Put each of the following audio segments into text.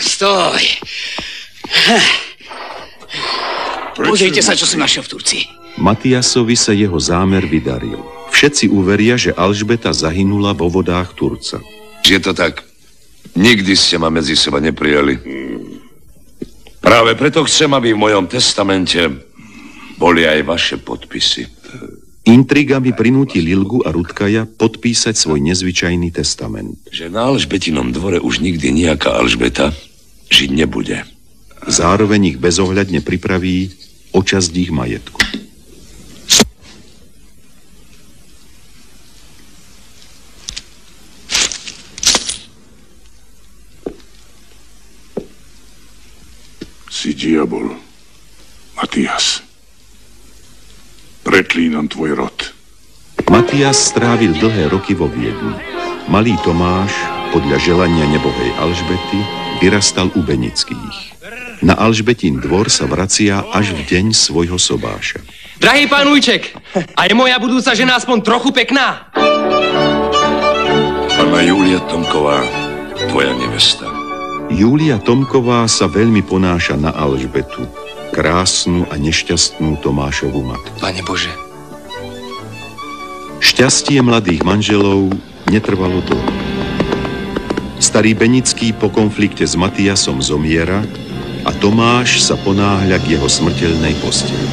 Stoj. Pozrite sa, čo som našiel v Turci. Matiasovi sa jeho zámer vydaril. Všetci uveria, že Alžbeta zahynula vo vodách Turca. Je to tak? Nikdy ste ma medzi seba neprijali. Práve preto chcem, aby v mojom testamente boli aj vaše podpisy. Intrigami prinúti Lilgu a Rutkaja podpísať svoj nezvyčajný testament. Že na Alžbetinom dvore už nikdy nejaká Alžbeta žiť nebude. Zároveň ich bezohľadne pripraví o časť ich majetku. Si diabol, Matias. Preklínam tvoj rod. Matias strávil dlhé roky vo Viedni. Malý Tomáš, podľa želania nebohej Alžbety, vyrastal u Benických. Na Alžbetín dvor sa vracia až v deň svojho sobáša. Drahý pán Ujček, a je moja budúca žena aspoň trochu pekná? Pána Júlia Tomková, tvoja nevesta. Júlia Tomková sa veľmi ponáša na Alžbetu, krásnu a nešťastnú Tomášovu matku. Pane Bože. Šťastie mladých manželov netrvalo dlho. Starý Benický po konflikte s Matiasom zomiera a Tomáš sa ponáhľa k jeho smrteľnej posteli.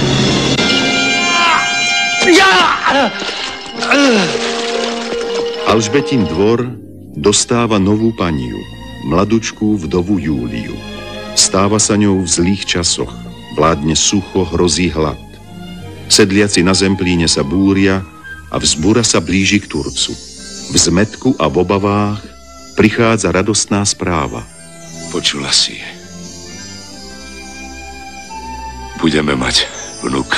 Alžbetín dvor dostáva novú paniu, mladučkú vdovu Júliu. Stáva sa ňou v zlých časoch, vládne sucho, hrozí hlad. Sedliaci na Zemplíne sa búria a vzbúra sa blíži k Turcu. V zmätku a v obavách prichádza radostná správa. Počula si. Budeme mať vnuka.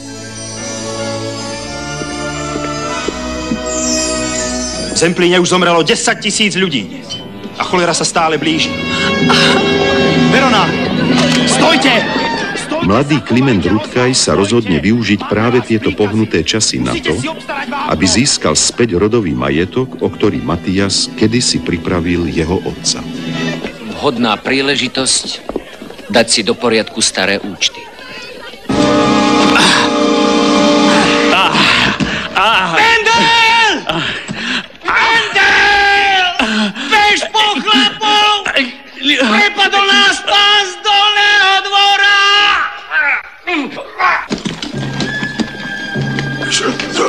V Zemplíne už zomrelo 10 000 ľudí a cholera sa stále blíži. Verona, stojte! Mladý Kliment Rutkaj sa rozhodne využiť práve tieto pohnuté časy na to, aby získal späť rodový majetok, o ktorý Matias kedysi pripravil jeho otca. Vhodná príležitosť dať si do poriadku staré účty. Pendel! Pendel! Bež po chlapov! Prepadol nás pán z dolného dvora! Čo to?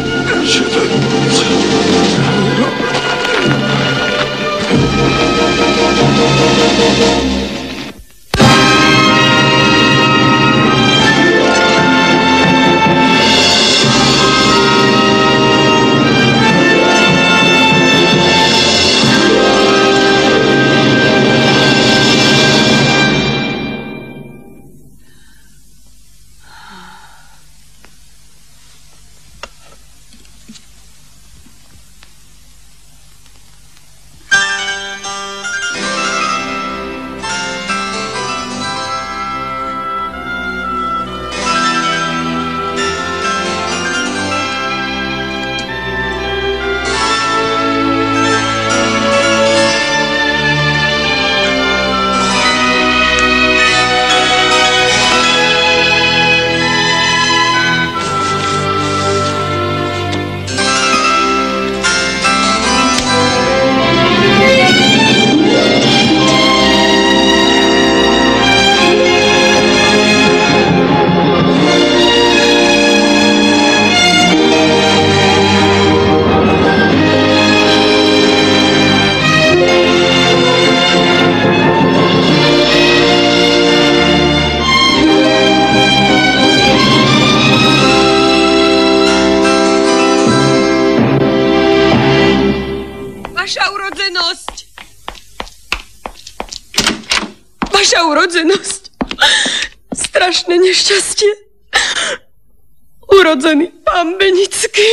urodzenosť. Strašné nešťastie. Urodzený pán Benický.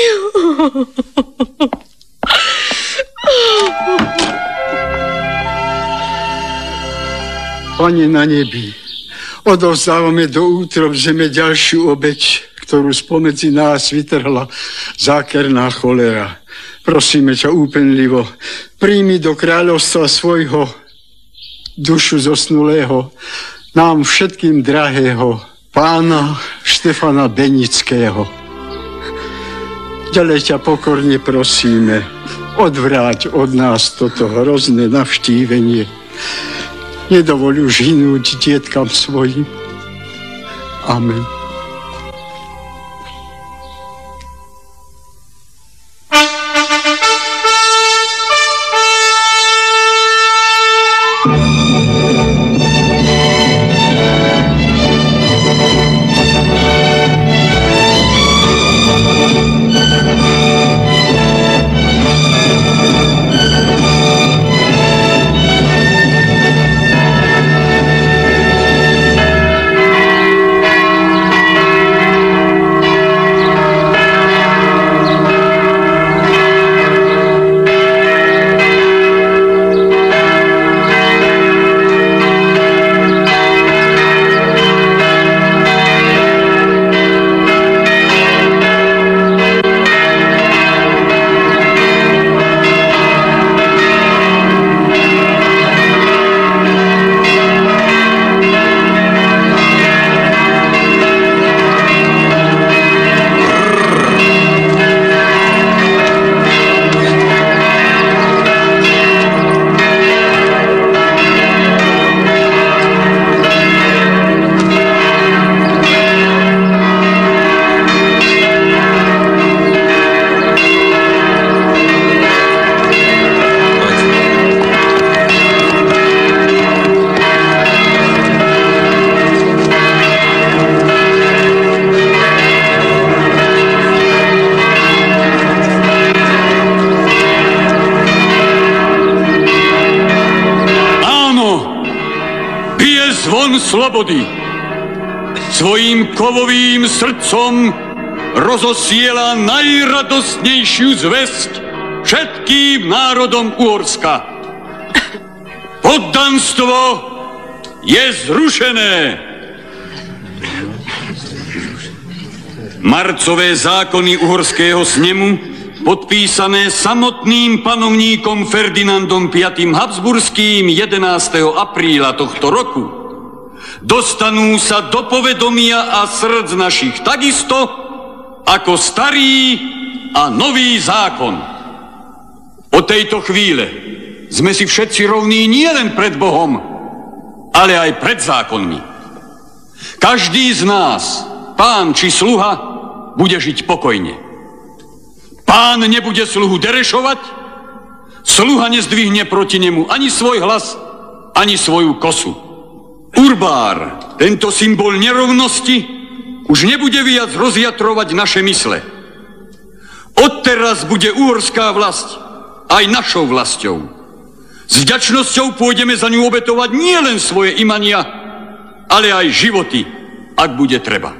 Pane na nebi, odovzdávame do útrob zeme ďalšiu obeť, ktorú spomedzi nás vytrhla zákerná cholera. Prosíme ťa úpenlivo, príjmi do kráľovstva svojho dušu zosnulého, nám všetkým drahého pána Štefana Benického. Ďalej ťa pokorne prosíme, odvráť od nás toto hrozné navštívenie. Nedovoľ už hynúť dietkam svojim. Amen. Slobody. Svojím kovovým srdcom rozosiela najradostnejšiu zvesť všetkým národom Uhorska. Poddanstvo je zrušené. Marcové zákony uhorského snemu, podpísané samotným panovníkom Ferdinandom V. Habsburským 11. apríla tohto roku, dostanú sa do povedomia a srdc našich takisto ako starý a nový zákon. Od tejto chvíle sme si všetci rovní nielen pred Bohom, ale aj pred zákonmi. Každý z nás, pán či sluha, bude žiť pokojne. Pán nebude sluhu derešovať, sluha nezdvihne proti nemu ani svoj hlas, ani svoju kosu. Urbár, tento symbol nerovnosti, už nebude viac rozjatrovať naše mysle. Odteraz bude uhorská vlast aj našou vlastou. S vďačnosťou pôjdeme za ňu obetovať nielen svoje imania, ale aj životy, ak bude treba.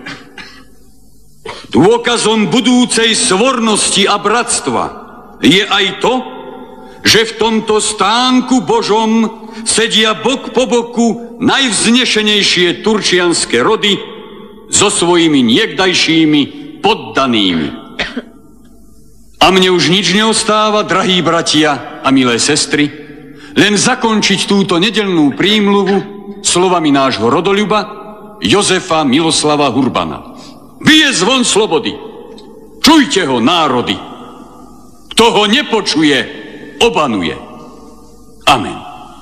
Dôkazom budúcej svornosti a bratstva je aj to, že v tomto stánku Božom sedia bok po boku najvznešenejšie turčianske rody so svojimi niekdajšími poddanými. A mne už nič neostáva, drahí bratia a milé sestry, len zakončiť túto nedeľnú prímluvu slovami nášho rodoľuba Jozefa Miloslava Hurbana. Bije zvon slobody, čujte ho, národy. Kto ho nepočuje, obanuje. Amen.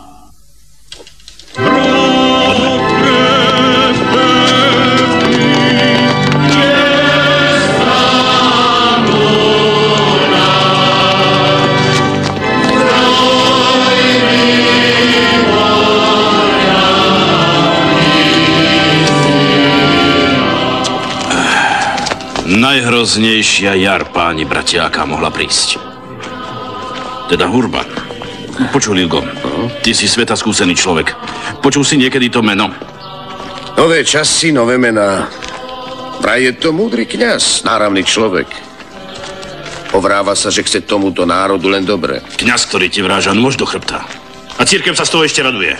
Najhroznejšia jar, páni bratia, aká mohla prísť. Teda Hurban. Počul, Ilgo, ty si sveta skúsený človek. Počul si niekedy to meno? Nové časy, nové mená. Vraj je to múdry kňaz, náramný človek. Povráva sa, že chce tomuto národu len dobre. Kňaz, ktorý ti vráža nôž do chrbta. A cirkev sa z toho ešte raduje.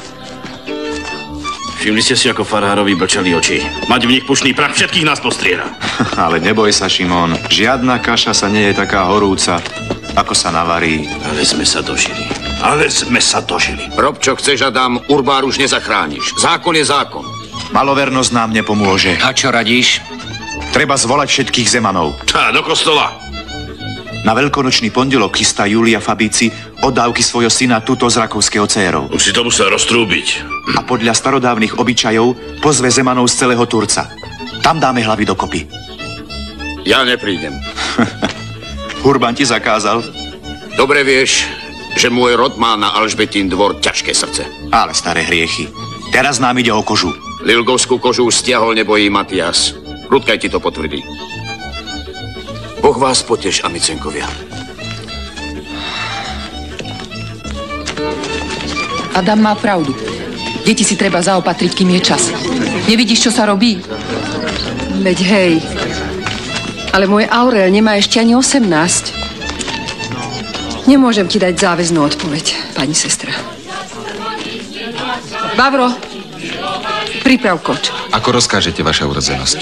Všimli ste si, ako farárovi blčali oči. Mať v nich pušný prach všetkých nás postriera. Ale neboj sa, Šimón. Žiadna kaša sa nie je taká horúca, ako sa navarí. Ale sme sa dožili. Ale sme sa dožili. Rob, čo chceš, Adam, Urbár už nezachrániš. Zákon je zákon. Malovernosť nám nepomôže. A čo radíš? Treba zvolať všetkých Zemanov. Tá, do kostola. Na veľkonočný pondelok chystá Júlia Fabici oddávky svojho syna Tuto z Rakovského dcérou. Už si to musel roztrúbiť. A podľa starodávnych obyčajov pozve Zemanov z celého Turca. Tam dáme hlavy dokopy. Ja neprídem. Hurban ti zakázal? Dobre vieš, že môj rod má na Alžbetín dvor ťažké srdce. Ale staré hriechy. Teraz nám ide o kožu. Lilgovskú kožu už stiahol nebojí Matias. Rudkaj ti to potvrdí. Boh vás potež, amicenkovia. Adam má pravdu. Deti si treba zaopatriť, kým je čas. Nevidíš, čo sa robí? Veď hej. Ale môj Aurel nemá ešte ani 18. Nemôžem ti dať záväznú odpoveď, pani sestra. Vavro, priprav koč. Ako rozkážete, vaša urodzenosť?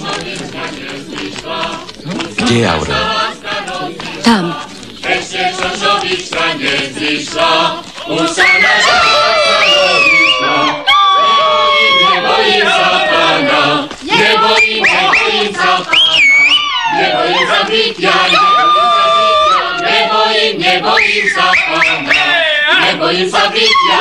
Kde je Aurel? Tam. Ešte čočovička nezišla, už sa naša stanovišla. Nebojím sa pána, nebojím sa pána, nebojím sa bytia, nebojím sa pána, nebojím sa bytia,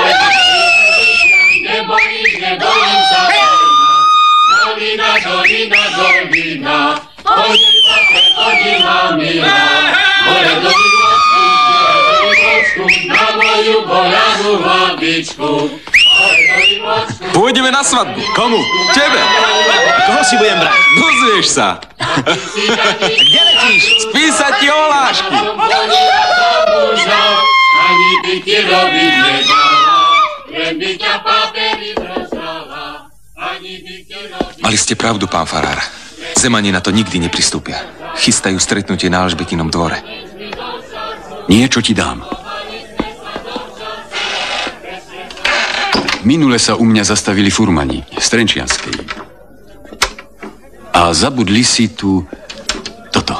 nebojím sa pána. Dolina, dolina, dolina, chodím sa prechodina milá, hore do Limočku, na moju bojanú hlavičku. Pôjdeme na svadbu. Komu? Tebe. Koho si budem brať? Dozvieš sa. Kde letíš? Spísať ti ohlášky. Ani by ti robiť nedala, len by ťa papery zrozala. Mali ste pravdu, pán farár. Zemani na to nikdy nepristúpia. Chystajú stretnutie na Alžbetinom dvore. Niečo ti dám. Minule sa u mňa zastavili furmani z Trenčianskej. A zabudli si tu toto.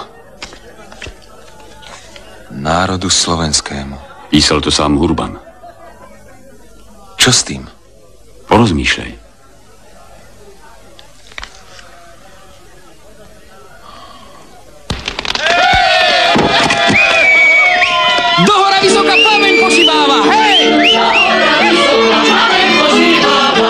Národu slovenskému. Písal to sám Hurban. Čo s tým? Porozmýšľaj. Dohora vysoká plameň pošibáva, hej! Dohora vysoká plameň pošibáva.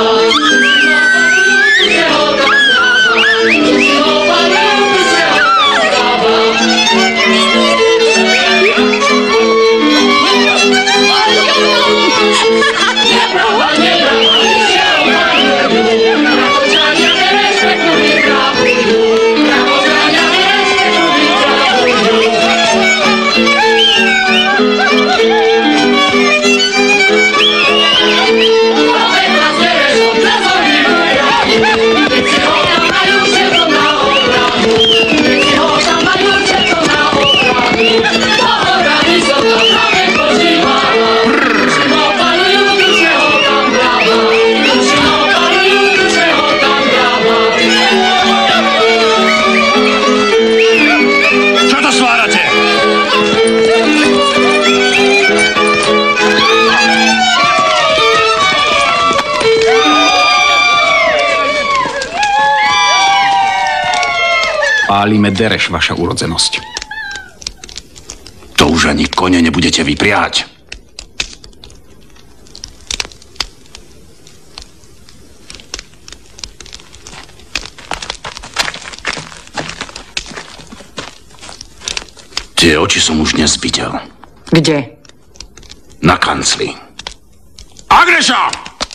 Pálime dereš, vaša urodzenosť. To už ani kone nebudete vypriať. Tie oči som už dnes videl. Kde? Na kancli. Agreša!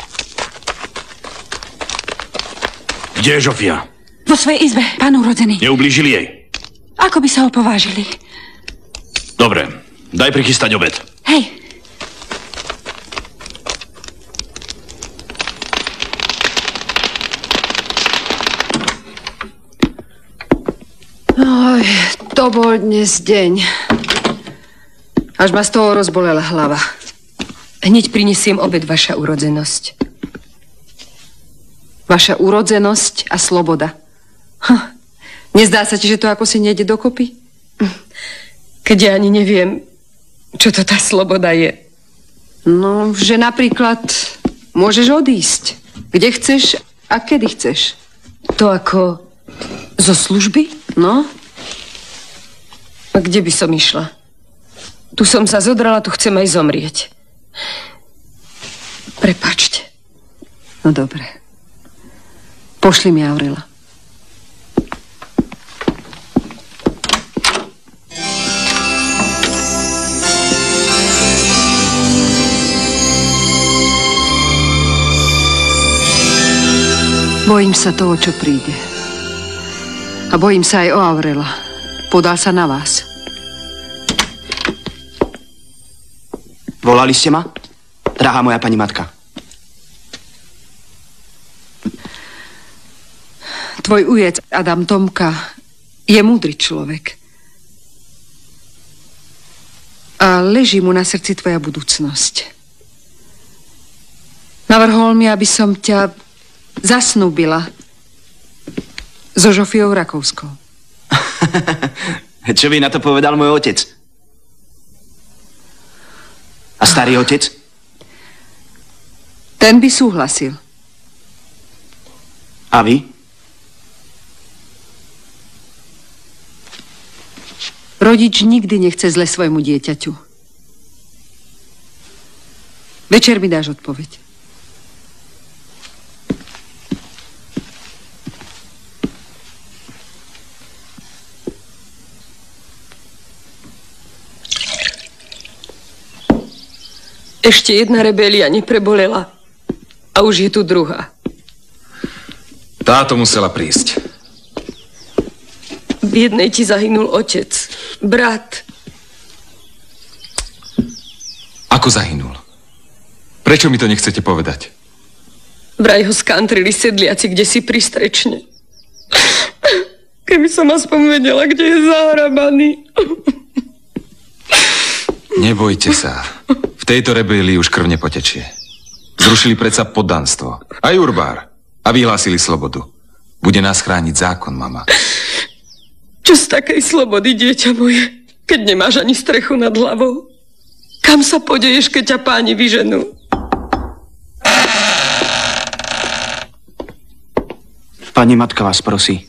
Kde je Žofia? Vo svojej izbe, pán urodzený. Neublížili jej? Ako by sa opovážili? Dobre, daj prichystať obed. Hej. Oj, to bol dnes deň. Až ma z toho rozbolela hlava. Hneď prinesiem obed, vaša urodzenosť. Vaša urodzenosť a sloboda. Nezdá sa ti, že to ako si nejde dokopy? Keď ja ani neviem, čo to tá sloboda je. No, že napríklad môžeš odísť. Kde chceš a kedy chceš. To ako zo služby? No. A kde by som išla? Tu som sa zodrala, tu chcem aj zomrieť. Prepáčte. No dobre. Pošli mi Aurela. Bojím sa toho, čo príde. A bojím sa aj o Aurela. Podal sa na vás. Volali ste ma? Drahá moja pani matka. Tvoj ujec Adam Tomka je múdry človek. A leží mu na srdci tvoja budúcnosť. Navrhol mi, aby som ťa zasnúbila so Žofiou Rakouskou. Čo by na to povedal môj otec? A starý otec? Ten by súhlasil. A vy? Rodič nikdy nechce zle svojmu dieťaťu. Večer mi dáš odpoveď. Ešte jedna rebelia neprebolela. A už je tu druhá. Táto musela prísť. V jednej ti zahynul otec, brat. Ako zahynul? Prečo mi to nechcete povedať? Vraj ho skantrili sedliaci, kde si pristrečne. Keby som aspoň vedela, kde je zahrabaný. Nebojte sa. V tejto rebelii už krv nepotečie. Zrušili predsa poddanstvo. Aj Urbár. A vyhlásili slobodu. Bude nás chrániť zákon, mama. Čo z takej slobody, dieťa moje, keď nemáš ani strechu nad hlavou? Kam sa podeješ, keď ťa páni vyženú? Pani matka vás prosí.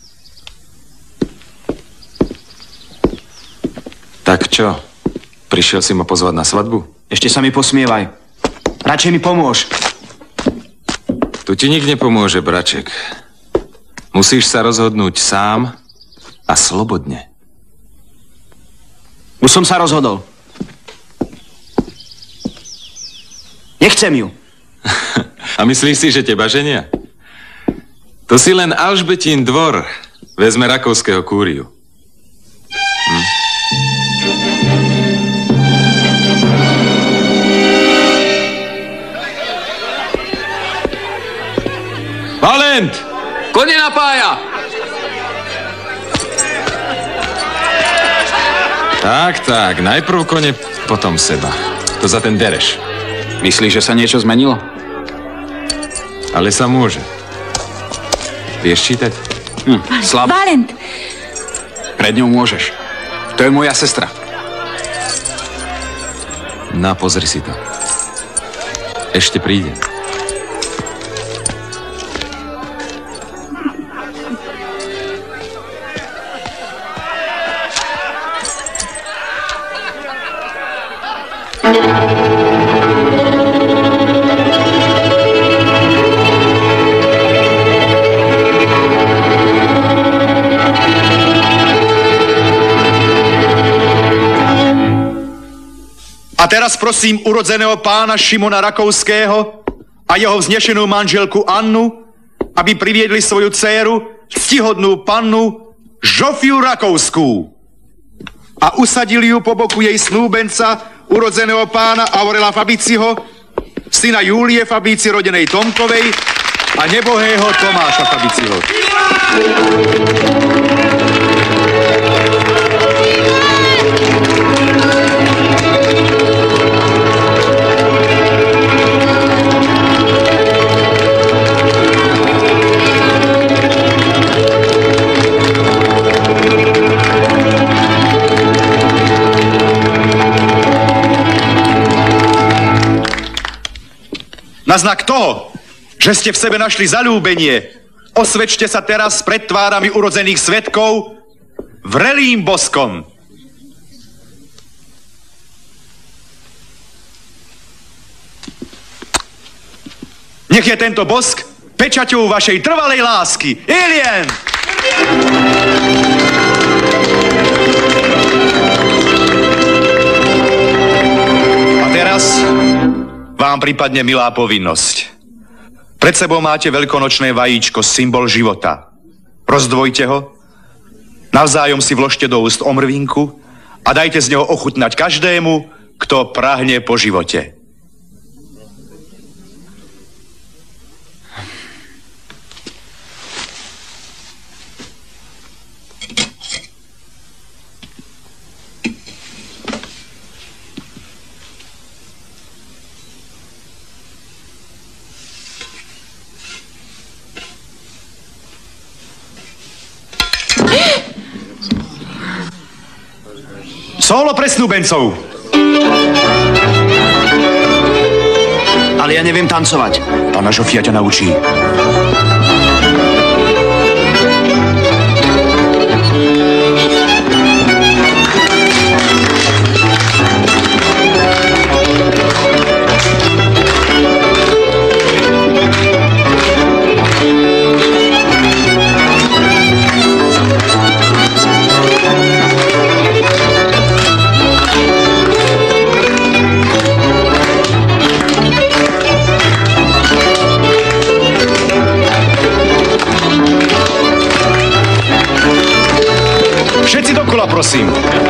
Tak čo? Prišiel si ma pozvať na svadbu? Ešte sa mi posmievaj. Radšej mi pomôž. Tu ti nik nepomôže, braček. Musíš sa rozhodnúť sám a slobodne. Už som sa rozhodol. Nechcem ju. A myslíš si, že teba ženia? To si len Alžbetín dvor. Vezme rakovského kúriu. Valent! Kone napája! Tak, najprv kone, potom seba. To za ten Dereš. Myslíš, že sa niečo zmenilo? Ale sa môže. Vieš čítať? Slab. Valent! Pred ňou môžeš. To je moja sestra. No, pozri si to. Ešte príde. A teraz prosím urodzeného pána Šimona Rakovského a jeho vznešenú manželku Annu, aby priviedli svoju dcéru, ctihodnú pannu Žofiu Rakovskú a usadili ju po boku jej snúbenca, urodzeného pána Aurela Fabiciho, syna Júlie Fabici rodenej Tomkovej a nebohého Tomáša Fabiciho. Na znak toho, že ste v sebe našli zaľúbenie, osvedčte sa teraz pred tvárami urodzených svedkov vrelým boskom. Nech je tento bosk pečaťou vašej trvalej lásky. Alien! A teraz vám prípadne milá povinnosť. Pred sebou máte veľkonočné vajíčko, symbol života. Rozdvojte ho, navzájom si vložte do úst omrvinku a dajte z neho ochutnať každému, kto prahne po živote. Solo pre snúbencov. Ale ja neviem tancovať. Pána Žofia ťa naučí. Všetci dokola, prosím.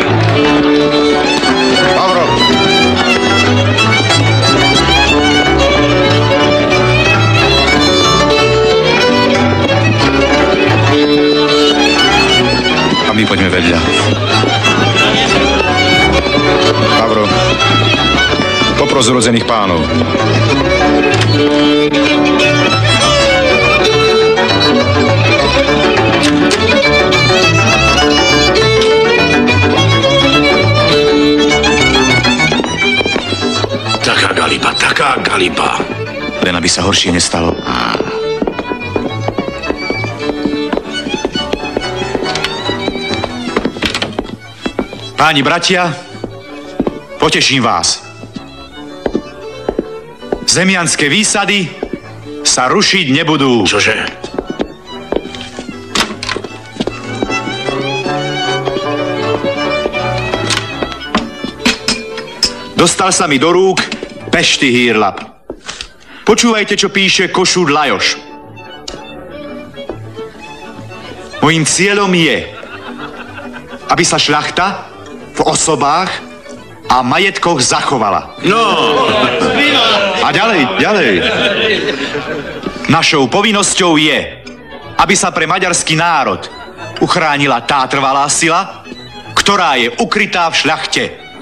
Pavro. A my poďme vedľa. Pavro. Popros urodzených pánov. Taká galipa. Len aby sa horšie nestalo. Páni bratia, poteším vás. Zemianske výsady sa rušiť nebudú. Čože? Dostal sa mi do rúk Pešty Hírlap. Počúvajte, čo píše Košúd Lajoš. Mojím cieľom je, aby sa šľachta v osobách a majetkoch zachovala. No! A ďalej. Našou povinnosťou je, aby sa pre maďarský národ uchránila tá trvalá sila, ktorá je ukrytá v šľachte.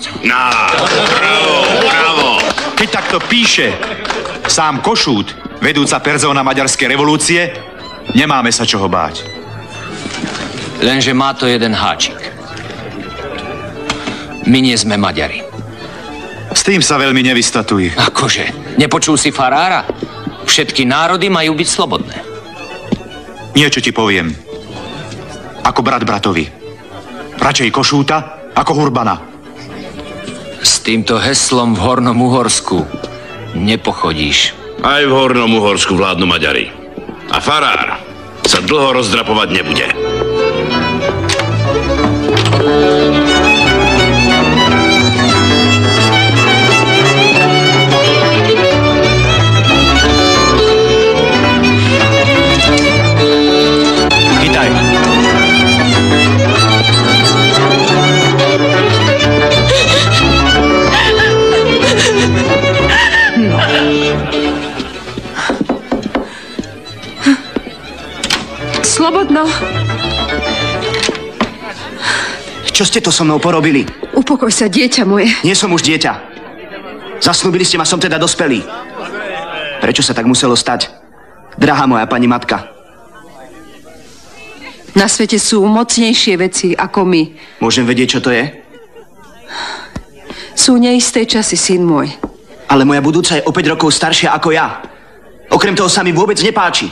Bravo. Keď takto píše sám Košút, vedúca persona maďarskej revolúcie, nemáme sa čoho báť. Lenže má to jeden háčik. My nie sme Maďari. S tým sa veľmi nevystatuj. Akože? Nepočul si farára? Všetky národy majú byť slobodné. Niečo ti poviem. Ako brat bratovi. Radšej Košúta ako Hurbana. S týmto heslom v Hornom Uhorsku nepochodíš. Aj v Hornom Uhorsku vládnu Maďari. A farár sa dlho rozdrapovať nebude. Chytaj. Slobodno. Čo ste to so mnou porobili? Upokoj sa, dieťa moje. Nie som už dieťa. Zasnúbili ste ma, som teda dospelý. Prečo sa tak muselo stať? Drahá moja pani matka. Na svete sú mocnejšie veci ako my. Môžem vedieť, čo to je? Sú neisté časy, syn môj. Ale moja budúca je o 5 rokov staršia ako ja. Okrem toho sa mi vôbec nepáči.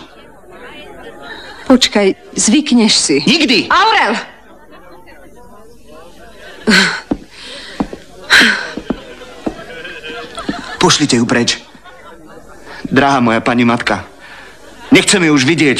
Počkaj, zvykneš si. Nikdy! Aurel! Pošlite ju preč. Drahá moja pani matka, nechcem ju už vidieť.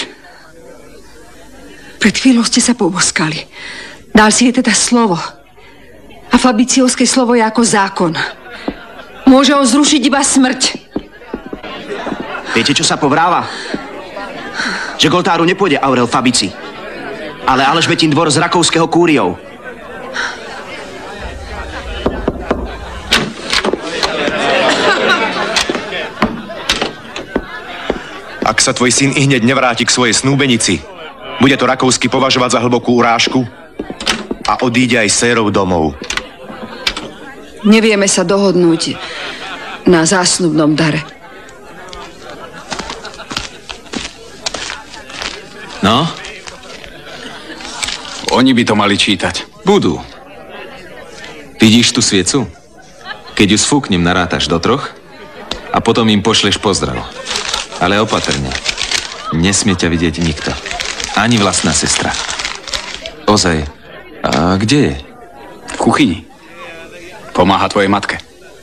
Pred chvíľou ste sa poboskali. Dal si jej teda slovo. A Fabiciovské slovo je ako zákon. Môže ho zrušiť iba smrť. Viete, čo sa povráva? Že k oltáru nepôjde Aurel Fabici, ale Alžbetin dvor z Rakovského kúriou. Ak sa tvoj syn i hneď nevráti k svojej snúbenici, bude to Rakovský považovať za hlbokú urážku a odíde aj s dcérou domov. Nevieme sa dohodnúť na zásnubnom dare. No? Oni by to mali čítať. Budú. Vidíš tú sviecu? Keď ju sfúknem, narátaš do 3 a potom im pošleš pozdrav. Ale opatrne. Nesmie ťa vidieť nikto. Ani vlastná sestra. Ozaj. A kde je? V kuchyni. Pomáha tvojej matke.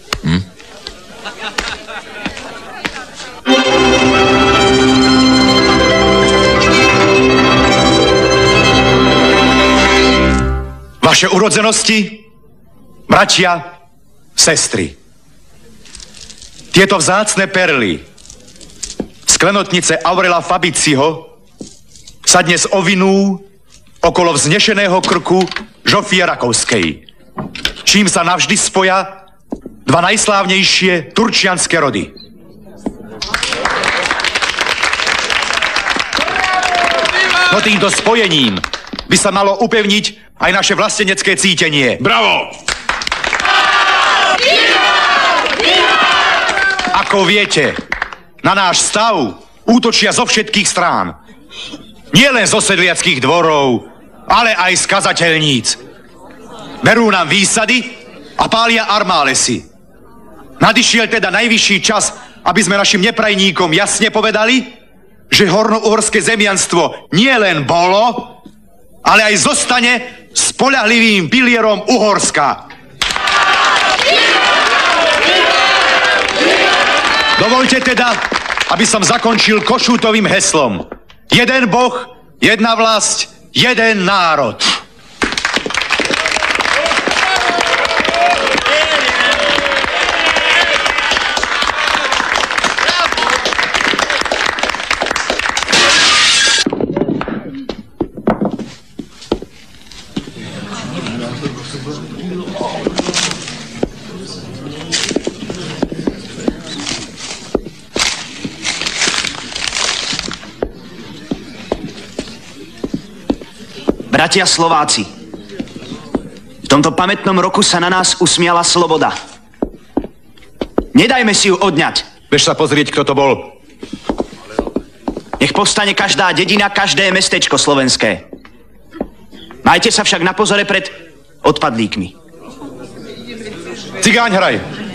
Vaše urodzenosti, bratia, sestry. Tieto vzácne perly z klenotnice Aurela Fabiciho sa dnes ovinú okolo vznešeného krku Žofie Rakovskej, čím sa navždy spoja dva najslávnejšie turčianske rody. No týmto spojením by sa malo upevniť aj naše vlastenecké cítenie. Bravo! Ako viete, na náš stav útočia zo všetkých strán. Nie len zo sedliackých dvorov, ale aj z kazateľníc. Berú nám výsady a pália armálesy. Nadišiel teda najvyšší čas, aby sme našim neprajníkom jasne povedali, že horno-uhorské zemianstvo nie len bolo, ale aj zostane spoľahlivým pilierom Uhorska. Dovoľte teda, aby som zakončil Košútovým heslom. Jeden Boh, jedna vlast, jeden národ. Bratia Slováci, v tomto pamätnom roku sa na nás usmiala sloboda. Nedajme si ju odňať. Bež sa pozrieť, kto to bol. Nech povstane každá dedina, každé mestečko slovenské. Majte sa však na pozore pred odpadlíkmi. Cigáň, hraj.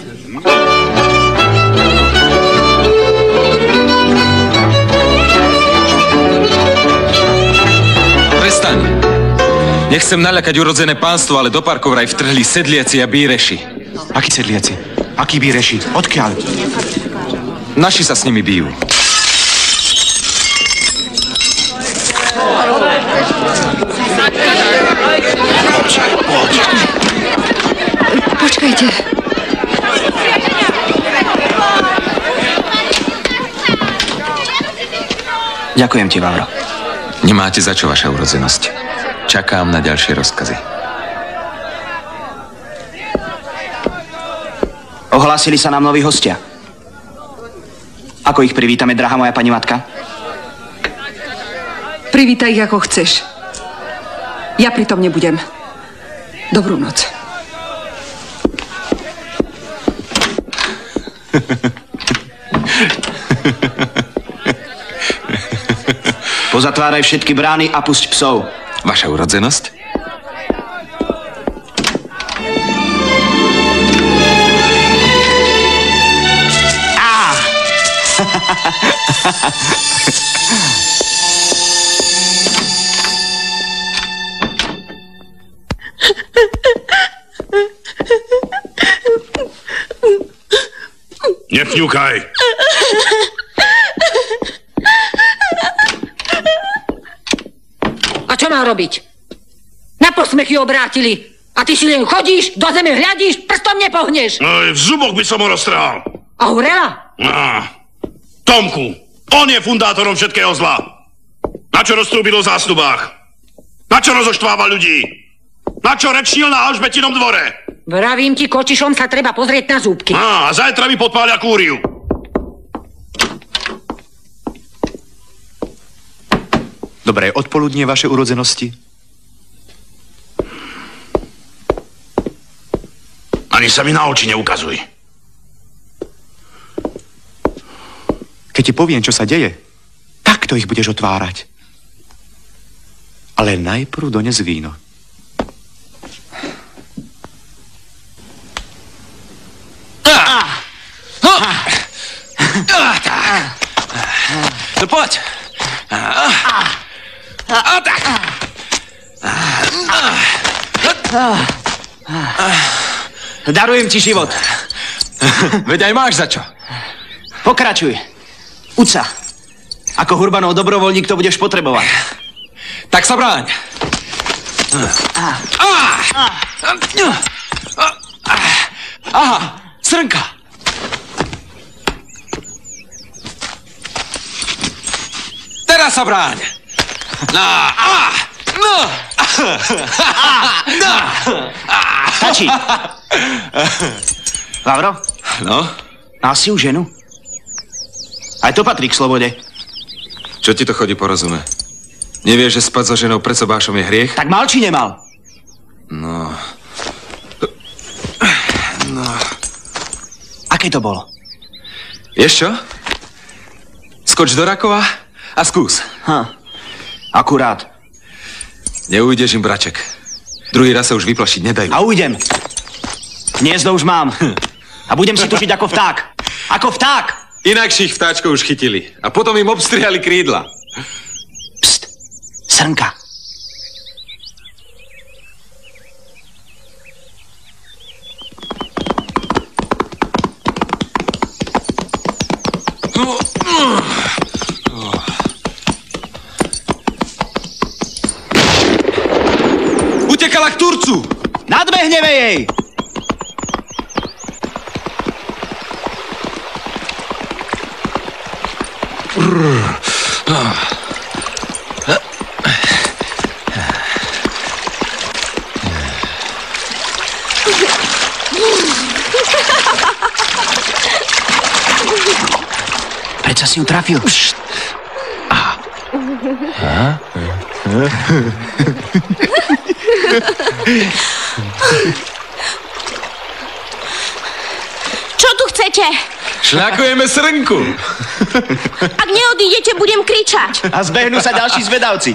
Prestaň. Nechcem naľakať urodzené pánstvo, ale do parkov vraj vtrhli sedliaci a bíreši. Akí sedliaci? Akí bíreši? Odkiaľ? Naši sa s nimi bijú. Počkajte. Ďakujem ti, Vavro. Nemáte za čo, vaša urodzenosť. Čakám na ďalšie rozkazy. Ohlásili sa nám noví hostia. Ako ich privítame, drahá moja pani matka? Privítaj ich ako chceš. Ja pritom nebudem. Dobrú noc. Pozatváraj všetky brány a pusť psov. Vaša urodzenosť? Nepňukaj. A čo mám robiť? Na posmech ju obrátili. A ty si len chodíš, do zeme hľadíš, prstom nepohneš. V zuboch by som ho roztrhal. A Hurela? Tomku, on je fundátorom všetkého zla. Na čo roztrúbil o zástupách? Na čo rozoštváva ľudí? Na čo rečnil na Alžbetinom dvore? Vravím ti, kočišom sa treba pozrieť na zúbky. A zajtra mi podpália kúriu. Dobré odpoludnie, vaše urodzenosti. Ani sa mi na oči neukazuj. Keď ti poviem, čo sa deje, takto ich budeš otvárať. Ale najprv dones víno. No poď. Tak. Darujem ti život. Veď aj máš za čo. Pokračuj. Uď sa. Ako Hurbanov dobrovoľník to budeš potrebovať. Tak sa bráň. Aha, srnka. Teraz sa bráň. Stačí. Vavro? No? Mal si už ženu? Aj to patrí k slobode. Čo ti to chodí po rozume? Nevieš, že spať so ženou pred sobášom je hriech? Tak mal či nemal? No... Aké to bolo? Vieš čo? Skoč do Rakova a skús. Akurát. Neujdeš im, braček. Druhý raz sa už vyplašiť nedajú. A ujdem. Hniezdo už mám. A budem si tušiť ako vták. Ako vták! Inakších vtáčkov už chytili. A potom im obstrihali krídla. Pst. Srnka. Utekala k Turcu! Nadbehneme jej! Prečo si ju trafil? Čo tu chcete? Šľakujeme srnku. Ak neodídete, budem kričať. A zbehnú sa ďalší zvedavci.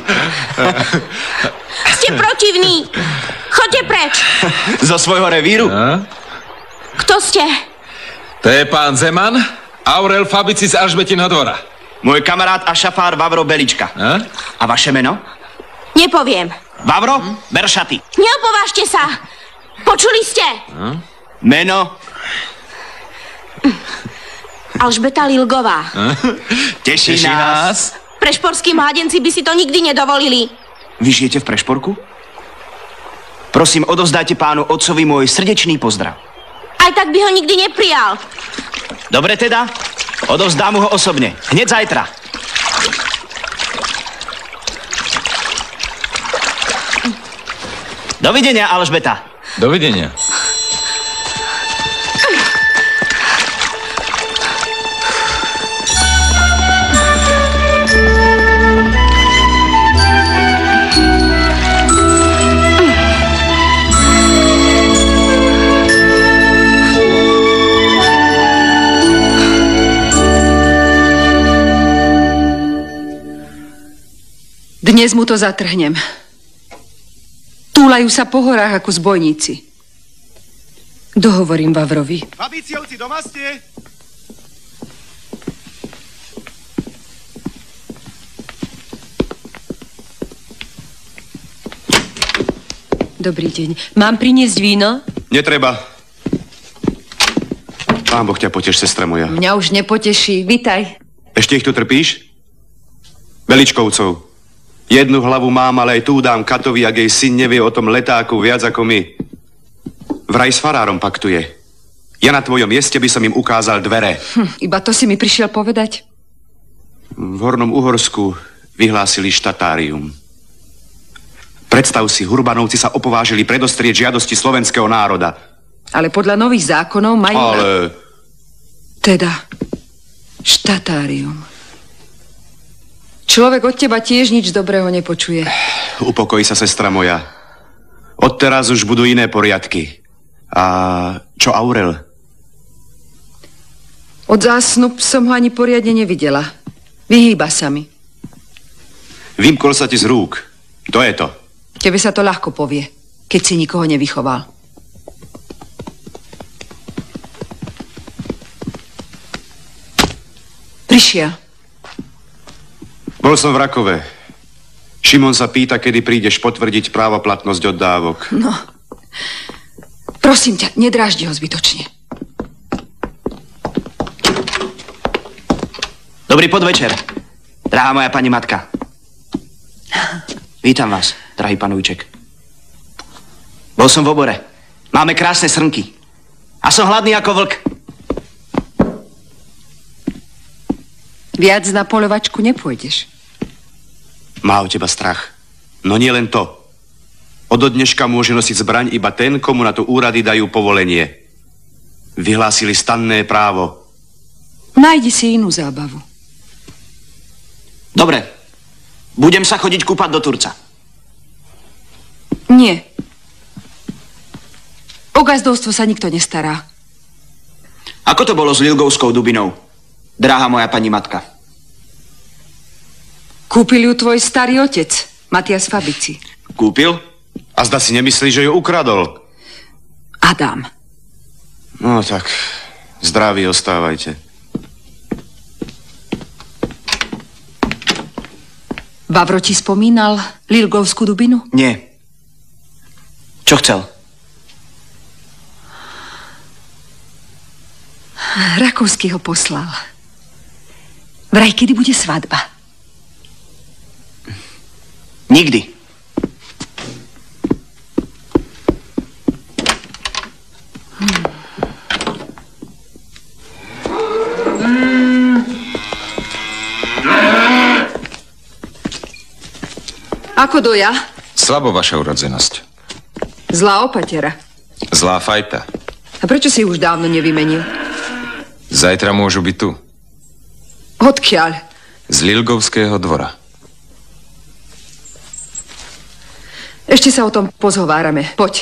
Ste protivní. Choďte preč. Zo svojho revíru? Kto ste? To je pán Zeman, Aurel Fabici z Alžbetinho dvora. Môj kamarát a šafár Vavro Belička. A vaše meno? Nepoviem. Vavro Beršaty. Neopovážte sa. Počuli ste? Meno? Alžbeta Lilgová. Teší nás. Prešporskí mládenci by si to nikdy nedovolili. Vy žijete v Prešporku? Prosím, odovzdajte pánu otcovi môj srdečný pozdrav. Aj tak by ho nikdy neprijal. Dobre teda, odovzdám mu ho osobne. Hneď zajtra. Dovidenia, Alžbeta. Dovidenia. Dnes mu to zatrhnem. Túlajú sa po horách ako zbojníci. Dohovorím Vavrovi. Fabiciovci, doma ste? Dobrý deň. Mám priniesť víno? Netreba. Pán Boh ťa potež, sestra moja. Mňa už nepoteší. Vitaj. Ešte ich tu trpíš? Veličkovcov. Jednu hlavu mám, ale aj tú dám Katovi, ak jej syn nevie o tom letáku viac ako my. Vraj s farárom paktuje. Ja na tvojom mieste by som im ukázal dvere. Iba to si mi prišiel povedať? V Hornom Uhorsku vyhlásili štatárium. Predstav si, Hurbanovci sa opovážili predostrieť žiadosti slovenského národa. Ale podľa nových zákonov majú... Ale... Teda, štatárium. Človek od teba tiež nič dobrého nepočuje. Upokoj sa, sestra moja. Odteraz už budú iné poriadky. A čo Aurel? Od zásnub som ho ani poriadne nevidela. Vyhýba sa mi. Vymkol sa ti z rúk. To je to. Tebe sa to ľahko povie, keď si nikoho nevychoval. Prišiel. Bol som v Rakove. Šimon sa pýta, kedy prídeš potvrdiť právoplatnosť od dávok. No, prosím ťa, nedráždi ho zbytočne. Dobrý podvečer, drahá moja pani matka. Vítam vás, drahý panujček. Bol som v obore. Máme krásne srnky. A som hladný ako vlk. Viac na poľovačku nepôjdeš. Má o teba strach. No nie len to. Od dneška môže nosiť zbraň iba ten, komu na to úrady dajú povolenie. Vyhlásili stanné právo. Nájdi si inú zábavu. Dobre. Budem sa chodiť kúpať do Turca. Nie. O gazdovstvo sa nikto nestará. Ako to bolo s Lilgovskou dubinou, drahá moja pani matka? Kúpil ju tvoj starý otec, Matias Fabici. Kúpil? A zda si nemyslí, že ju ukradol? Adam. No tak, zdraví ostávajte. Vavro ti spomínal Lilgovskú dubinu? Nie. Čo chcel? Rakovský ho poslal. Vraj, kedy bude svadba? Nikdy. Ako doja? Slabo, vaša urodzenosť. Zlá opatera. Zlá fajta. A prečo si už dávno nevymenil? Zajtra môžu byť tu. Odkiaľ? Z Lilgovského dvora. Ešte sa o tom pozhovárame. Poď.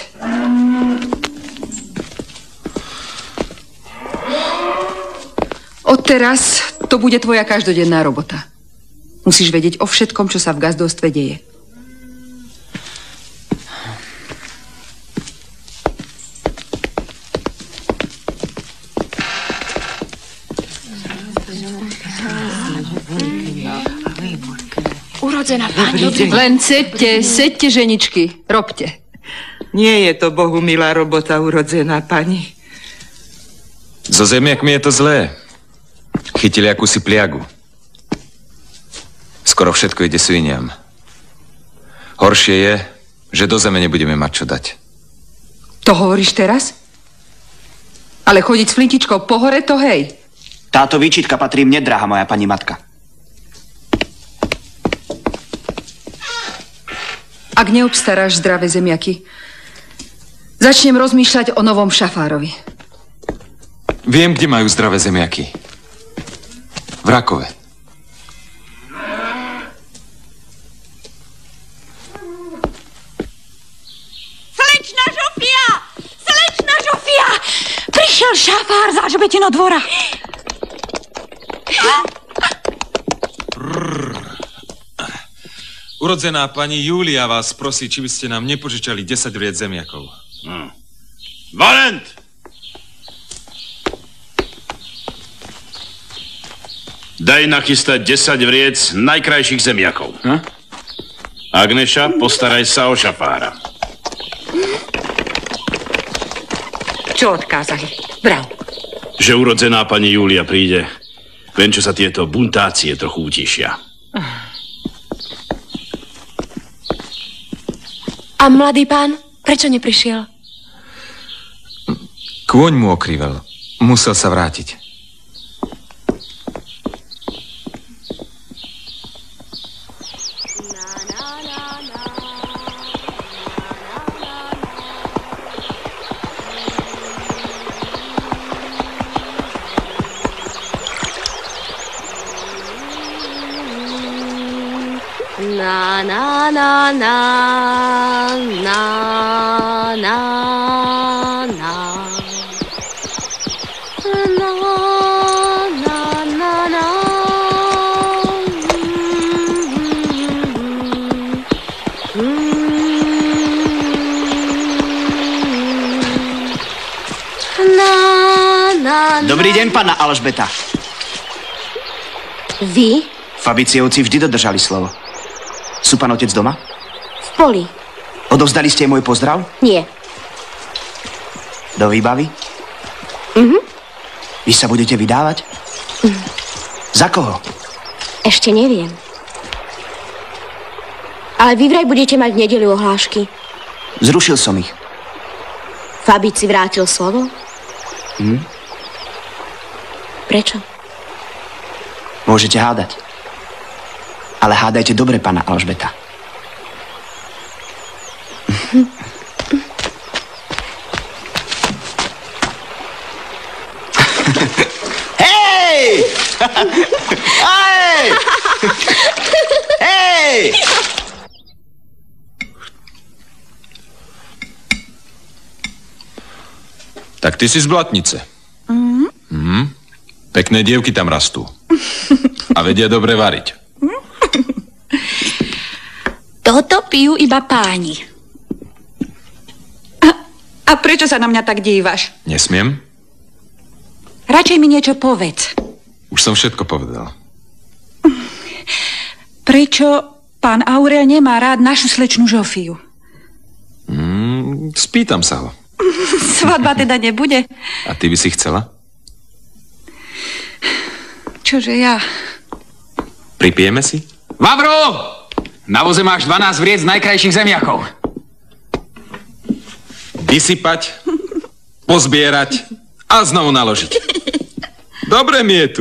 Odteraz to bude tvoja každodenná robota. Musíš vedieť o všetkom, čo sa v gazdovstve deje. Urodzená pani. Len sedte, ženičky. Robte. Nie je to Bohu milá robota, urodzená pani. So zemiakmi je to zlé. Chytili akúsi pliagu. Skoro všetko ide sviniam. Horšie je, že do zeme nebudeme mať čo dať. To hovoríš teraz? Ale chodiť s flintičkou po hore, to hej. Táto výčitka patrí mne, drahá moja pani matka. Ak neobstaráš zdravé zemiaky, začnem rozmýšľať o novom šafárovi. Viem, kde majú zdravé zemiaky. V Rakove. Slečna Žofia! Slečna Žofia! Prišiel šafár z Alžbetino dvora. Urodzená pani Júlia vás prosí, či by ste nám nepožičali 10 vriec zemiakov. Valent! Daj nachystať 10 vriec najkrajších zemiakov. Agneša, postaraj sa o šafára. Čo odkázali? Vrav. Že urodzená pani Júlia príde. Len čo sa tieto buntácie trochu utišia. A mladý pán, prečo neprišiel? Kôň mu okrýval. Musel sa vrátiť. Na na na na na na na na na na na. Dobrý deň, panna Alžbeta. Vy? Fabiciovci vždy dodržali slovo. Sú pán otec doma? V poli. Odovzdali ste môj pozdrav? Nie. Do výbavy? Vy sa budete vydávať? Za koho? Ešte neviem. Ale vy vraj budete mať v nedeľu ohlášky. Zrušil som ich. Fabic si vrátil slovo? Prečo? Môžete hádať. Ale hádajte dobre, panna Alžbeta. Hej! Hej! Hej! Tak ty si z Blatnice. Pekné dievky tam rastú. A vedia dobre variť. Toto pijú iba páni. A prečo sa na mňa tak dívaš? Nesmiem? Radšej mi niečo povedz. Už som všetko povedal. Prečo pán Aurel nemá rád našu slečnú Žofiu? Spýtam sa ho. Svadba teda nebude? A ty by si chcela? Čože ja? Pripijeme si? Vavro! Na voze máš 12 vriec z najkrajších zemiakov. Vysypať, pozbierať a znovu naložiť. Dobre mi je tu.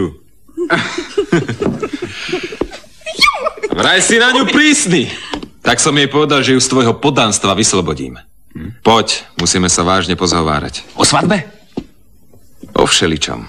Vraj si na ňu prísny. Tak som jej povedal, že ju z tvojho poddanstva vyslobodím. Poď, musíme sa vážne pozhovárať. O svadbe? O všeličom.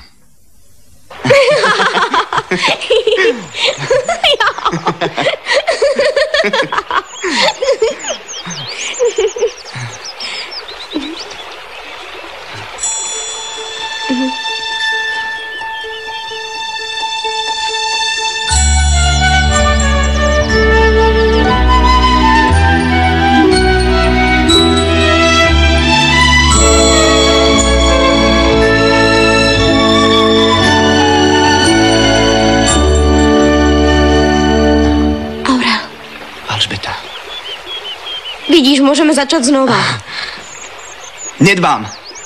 Vidíš, môžeme začať znova. Nedbám.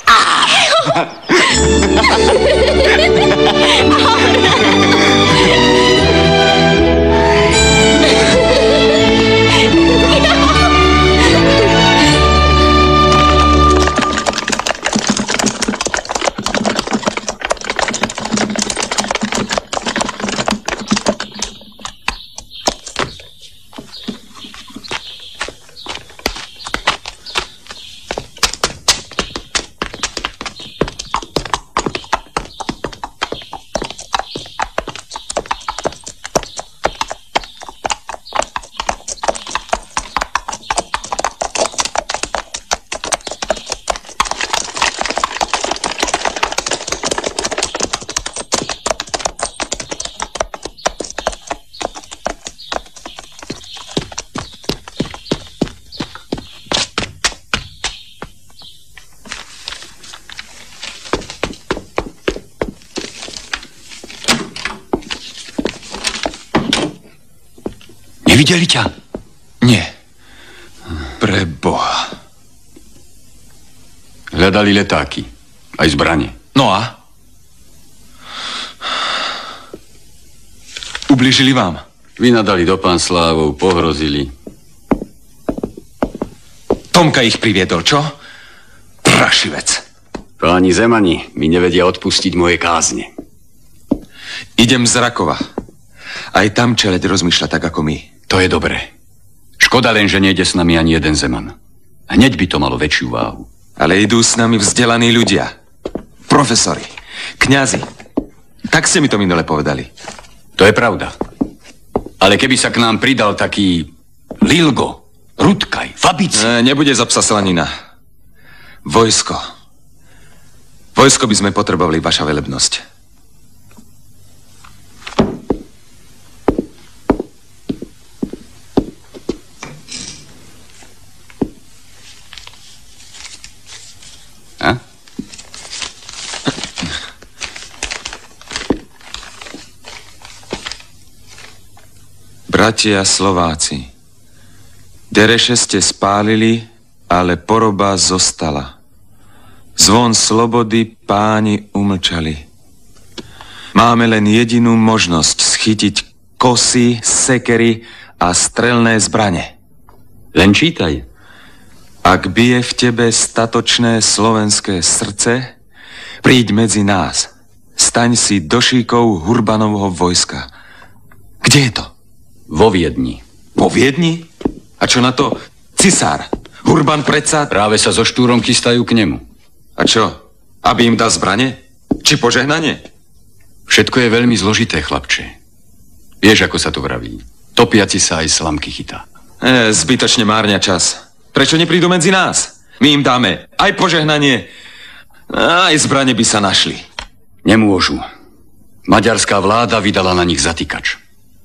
Nevideli ťa? Nie. Pre Boha. Hľadali letáky. Aj zbrane. No a? Ublížili vám? Vynadali do Pánslávov, pohrozili. Tomka ich priviedol, čo? Prašivec. Páni Zemani mi nevedia odpustiť moje kázne. Idem z Rakova. Aj tam čeleď rozmýšľa tak ako my. To je dobré. Škoda len, že nejde s nami ani jeden Zeman. Hneď by to malo väčšiu váhu. Ale idú s nami vzdelaní ľudia. Profesori, kňazi. Tak ste mi to minule povedali. To je pravda. Ale keby sa k nám pridal taký Lilgo, Rutkaj, Fabici... Nebude za psa slanina. Vojsko. Vojsko by sme potrebovali, vaša velebnosť. Bratia Slováci, dereše ste spálili, ale poroba zostala. Zvon slobody páni umlčali. Máme len jedinú možnosť schytiť kosy, sekery a strelné zbrane. Len čítaj. Ak bije v tebe statočné slovenské srdce, príď medzi nás. Staň si došíkov Hurbanovho vojska. Kde je to? Vo Viedni. Vo Viedni? A čo na to cisár? Hurban predsa... Práve sa so Štúrom chystajú k nemu. A čo? Aby im dal zbrane? Či požehnanie? Všetko je veľmi zložité, chlapče. Vieš, ako sa to vraví. Topiaci sa aj slamky chytá. Zbytočne márňa čas. Prečo neprídu medzi nás? My im dáme aj požehnanie, aj zbrane by sa našli. Nemôžu. Maďarská vláda vydala na nich zatýkač.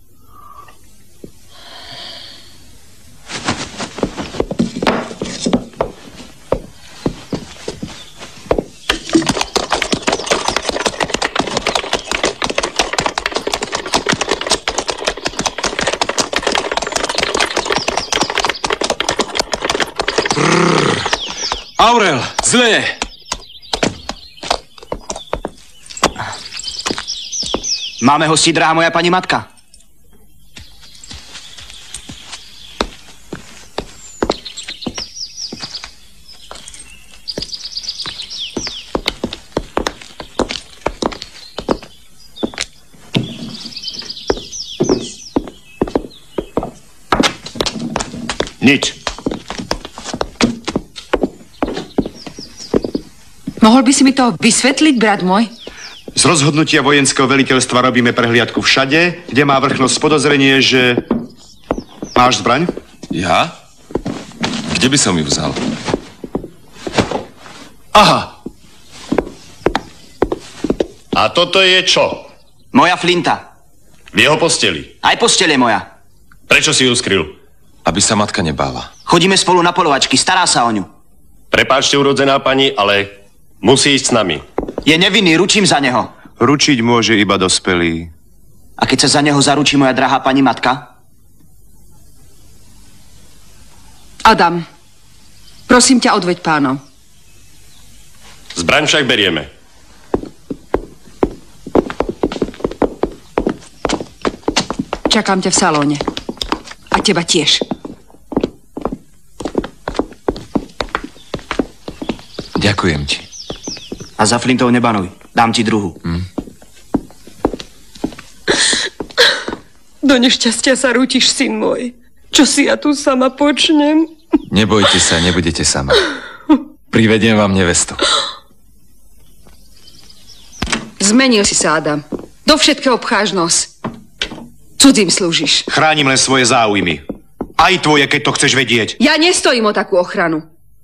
Aurel, zle je. Máme hostiť, drahá moja pani matka. Nič. Mohol by si mi to vysvetliť, brat môj? Z rozhodnutia vojenského veliteľstva robíme prehliadku všade, kde má vrchnosť podozrenie, že... Máš zbraň? Ja? Kde by som ju vzal? Aha. A toto je čo? Moja flinta. V jeho posteli. Aj postel je moja. Prečo si ju skryl? Aby sa matka nebála. Chodíme spolu na polovačky, stará sa o ňu. Prepáčte, urodzená pani, ale musí ísť s nami. Je nevinný, ručím za neho. Ručiť môže iba dospelý. A keď sa za neho zaručí moja drahá pani matka? Adam, prosím ťa, odveď pánov. Zbraň však berieme. Čakám ťa v salóne. A teba tiež. Ďakujem ti. A za flintou nebanuj. Dám ti druhú. Do nešťastia sa rútiš, syn môj. Čo si ja tu sama počnem? Nebojte sa, nebudete sama. Privediem vám nevestu. Zmenil si sa, Adam. Do všetkého pcháš nos. Cudzím slúžiš. Chránim len svoje záujmy. Aj tvoje, keď to chceš vedieť. Ja nestojím o takú ochranu.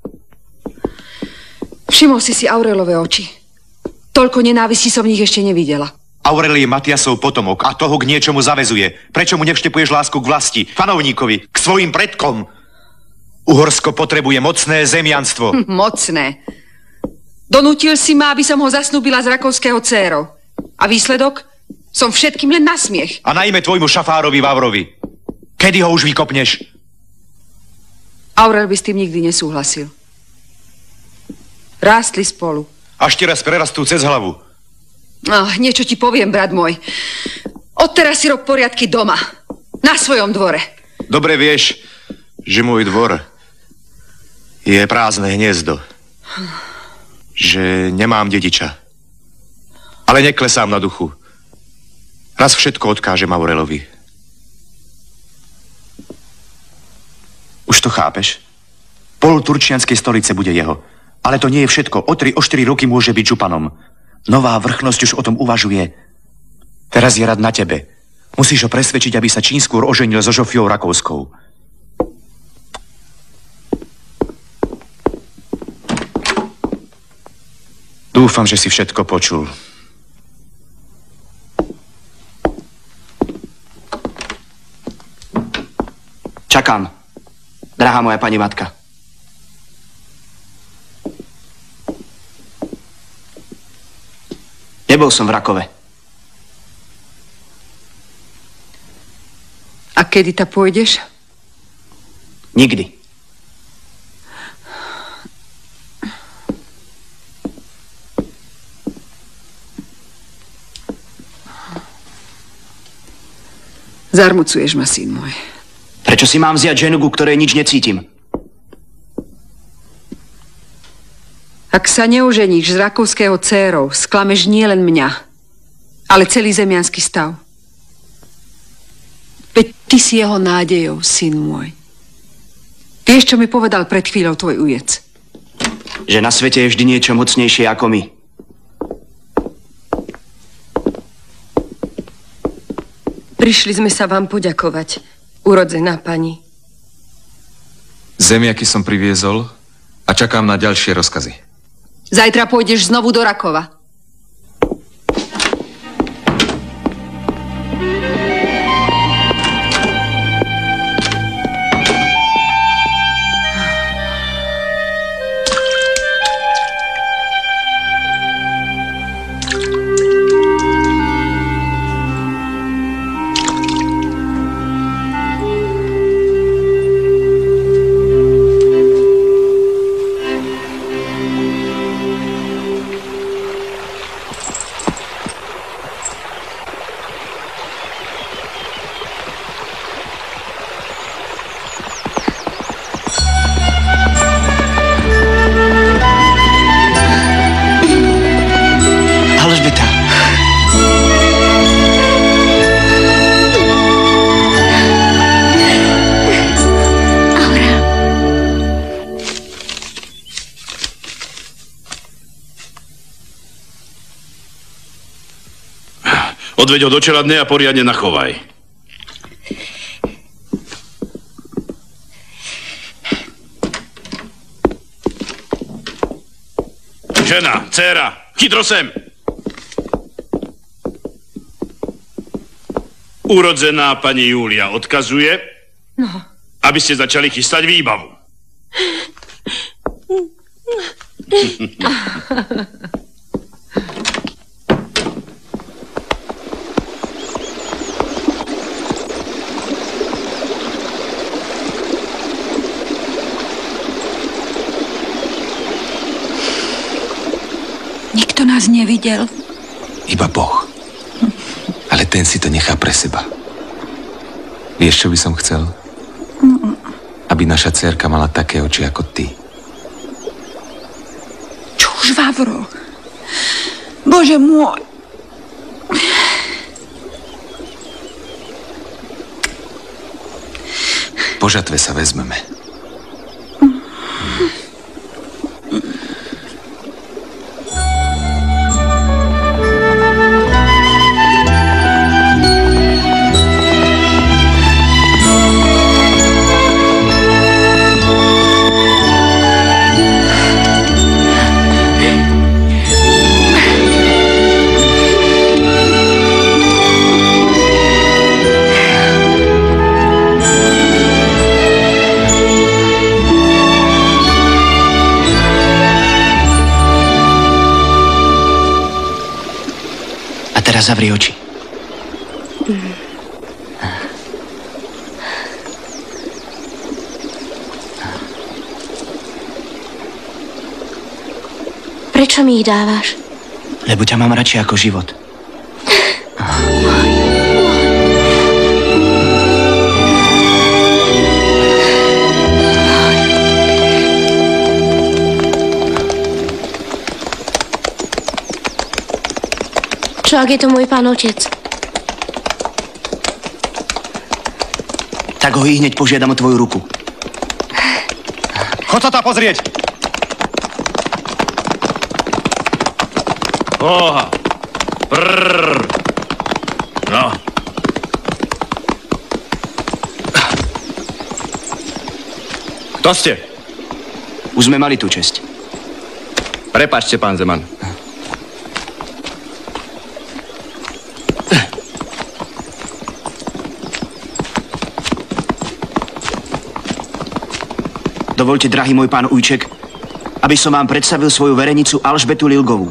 Všimol si Aurelové oči. Toľko nenávisti som v nich ešte nevidela. Aurel je Matiasov potomok a toho k niečomu zavezuje. Prečo mu nevštepuješ lásku k vlasti, fanovníkovi, k svojim predkom? Uhorsko potrebuje mocné zemianstvo. Mocné. Donútil si ma, aby som ho zasnúbila z rakovského dcérou. A výsledok? Som všetkým len na smiech. A najmä tvojmu šafárovi Vavrovi. Kedy ho už vykopneš? Aurel by s tým nikdy nesúhlasil. Rástli spolu. Až ti raz prerastú cez hlavu. Niečo ti poviem, brat môj. Odteraz si rob poriadky doma. Na svojom dvore. Dobre vieš, že môj dvor je prázdne hniezdo. Že nemám dediča. Ale neklesám na duchu. Raz všetko odkážem Aurelovi. Už to chápeš? Pol turčianskej stolice bude jeho. Ale to nie je všetko. O 4 roky môže byť županom. Nová vrchnosť už o tom uvažuje. Teraz je rad na tebe. Musíš ho presvedčiť, aby sa čím skôr oženil so Žofiou Rakouskou. Dúfam, že si všetko počul. Čakám, drahá moja pani matka. Nebol som v Rakove. A kedy ta pôjdeš? Nikdy. Zarmucuješ ma, syn môj. Prečo si mám vziať ženu, ku ktorej nič necítim? Ak sa neuženíš s rakúskeho dcérou, sklameš nielen mňa, ale celý zemiansky stav. Veď ty si jeho nádejou, syn môj. Vieš, čo mi povedal pred chvíľou tvoj ujec? Že na svete je vždy niečo mocnejšie ako my. Prišli sme sa vám poďakovať, urodzená pani. Zemiaky som priviezol a čakám na ďalšie rozkazy. Zajtra pôjdeš znovu do Rakova. Odveď ho do čeladnej a poriadne nachovaj. Žena, dcéra, chytro sem! Urodzená pani Júlia odkazuje, aby ste začali chystať výbavu. Nikto nás nevidel. Iba Boh. Ale ten si to nechá pre seba. Vieš, čo by som chcel? Aby naša dcérka mala také oči ako ty. Čuž, Vavro. Bože môj. Po žatve sa vezmeme. Zavri oči. Prečo mi ich dávaš? Lebo ťa mám radšej ako život. Čo, ak je to môj pán otec? Tak ho i hneď požiadam o tvoju ruku. Chod sa tam pozrieť! Oha! Prrrr! No. Kto ste? Už sme mali tú česť. Prepáčte, pán Zeman. Dovolte, drahý môj pán Ujček, aby som vám predstavil svoju verenicu Alžbetu Lilgovú.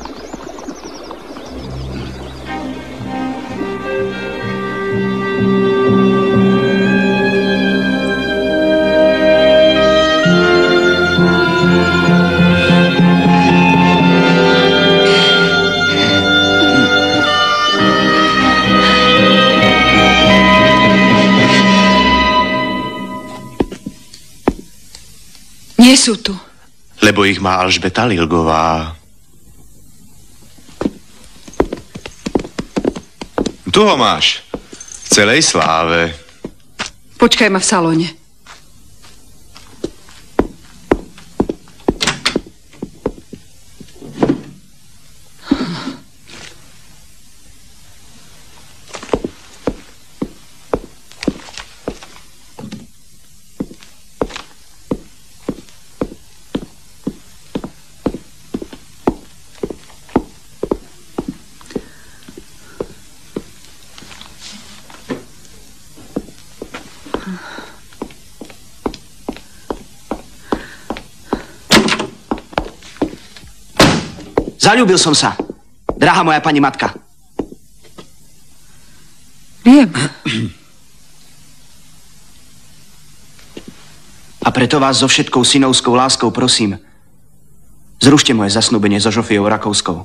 Nie sú tu. Lebo ich má Alžbeta Lilgová. Tu ho máš. V celej sláve. Počkaj ma v salóne. Zaľúbil som sa, drahá moja pani matka. Viem. A preto vás so všetkou synovskou láskou prosím, zrušte moje zasnúbenie so Žofiou Rakouskou.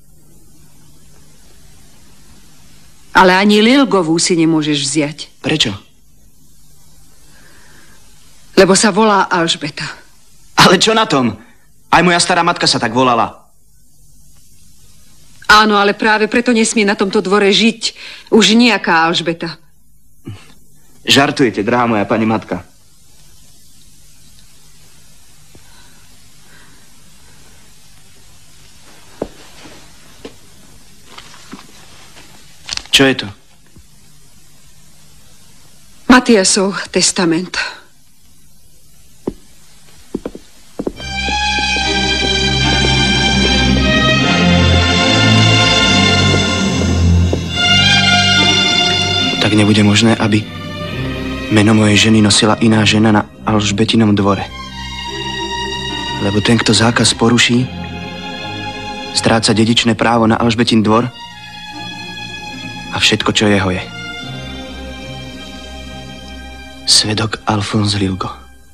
Ale ani Lilgovú si nemôžeš vziať. Prečo? Lebo sa volá Alžbeta. Ale čo na tom? Aj moja stará matka sa tak volala. Áno, ale práve preto nesmie na tomto dvore žiť už nejaká Alžbeta. Žartujete, drahá moja pani matka. Čo je to? Matiasov testament. Tak nebude možné, aby meno mojej ženy nosila iná žena na Alžbetinom dvore. Lebo ten, kto zákaz poruší, stráca dedičné právo na Alžbetin dvor a všetko, čo jeho je. Svedok Alfons Lilgo.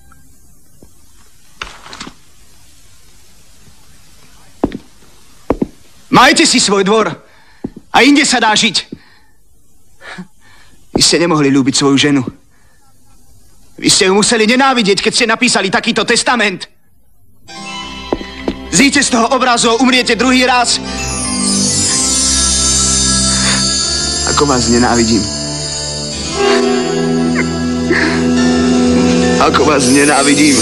Majte si svoj dvor a inde sa dá žiť. Vy ste nemohli ľúbiť svoju ženu. Vy ste ju museli nenávidieť, keď ste napísali takýto testament. Zíďte z toho obrazu a umriete druhý raz. Ako vás nenávidím. Ako vás nenávidím.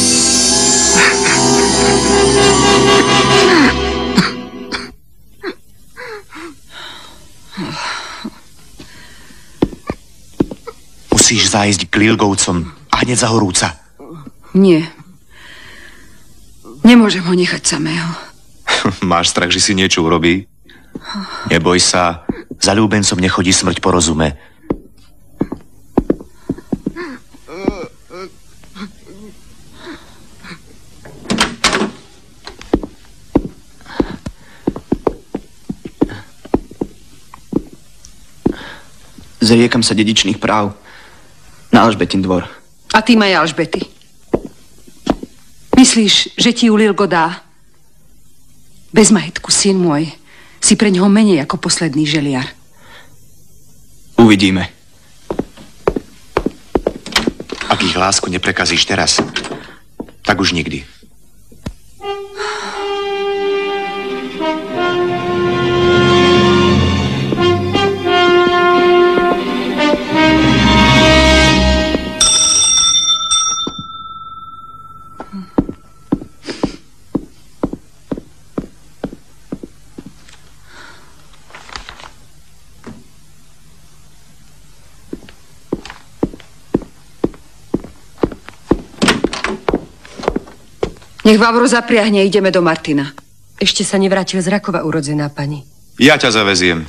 Musíš zájsť k Lilgovcom a hneď za horúca. Nie. Nemôžem ho nechať samého. Máš strach, že si niečo urobí? Neboj sa, zaľúbencom nechodí smrť po rozume. Zriekam sa dedičných práv na Alžbetin dvor. A ty maj Alžbety. Myslíš, že ti ju Lilgo dá? Bez majetku, syn môj, si pre ňoho menej ako posledný želiar. Uvidíme. Ak ich lásku neprekazíš teraz, tak už nikdy. Nech Vavro zapriahne, ideme do Martina. Ešte sa nevrátil z Rakova, urodzená pani. Ja ťa zaveziem.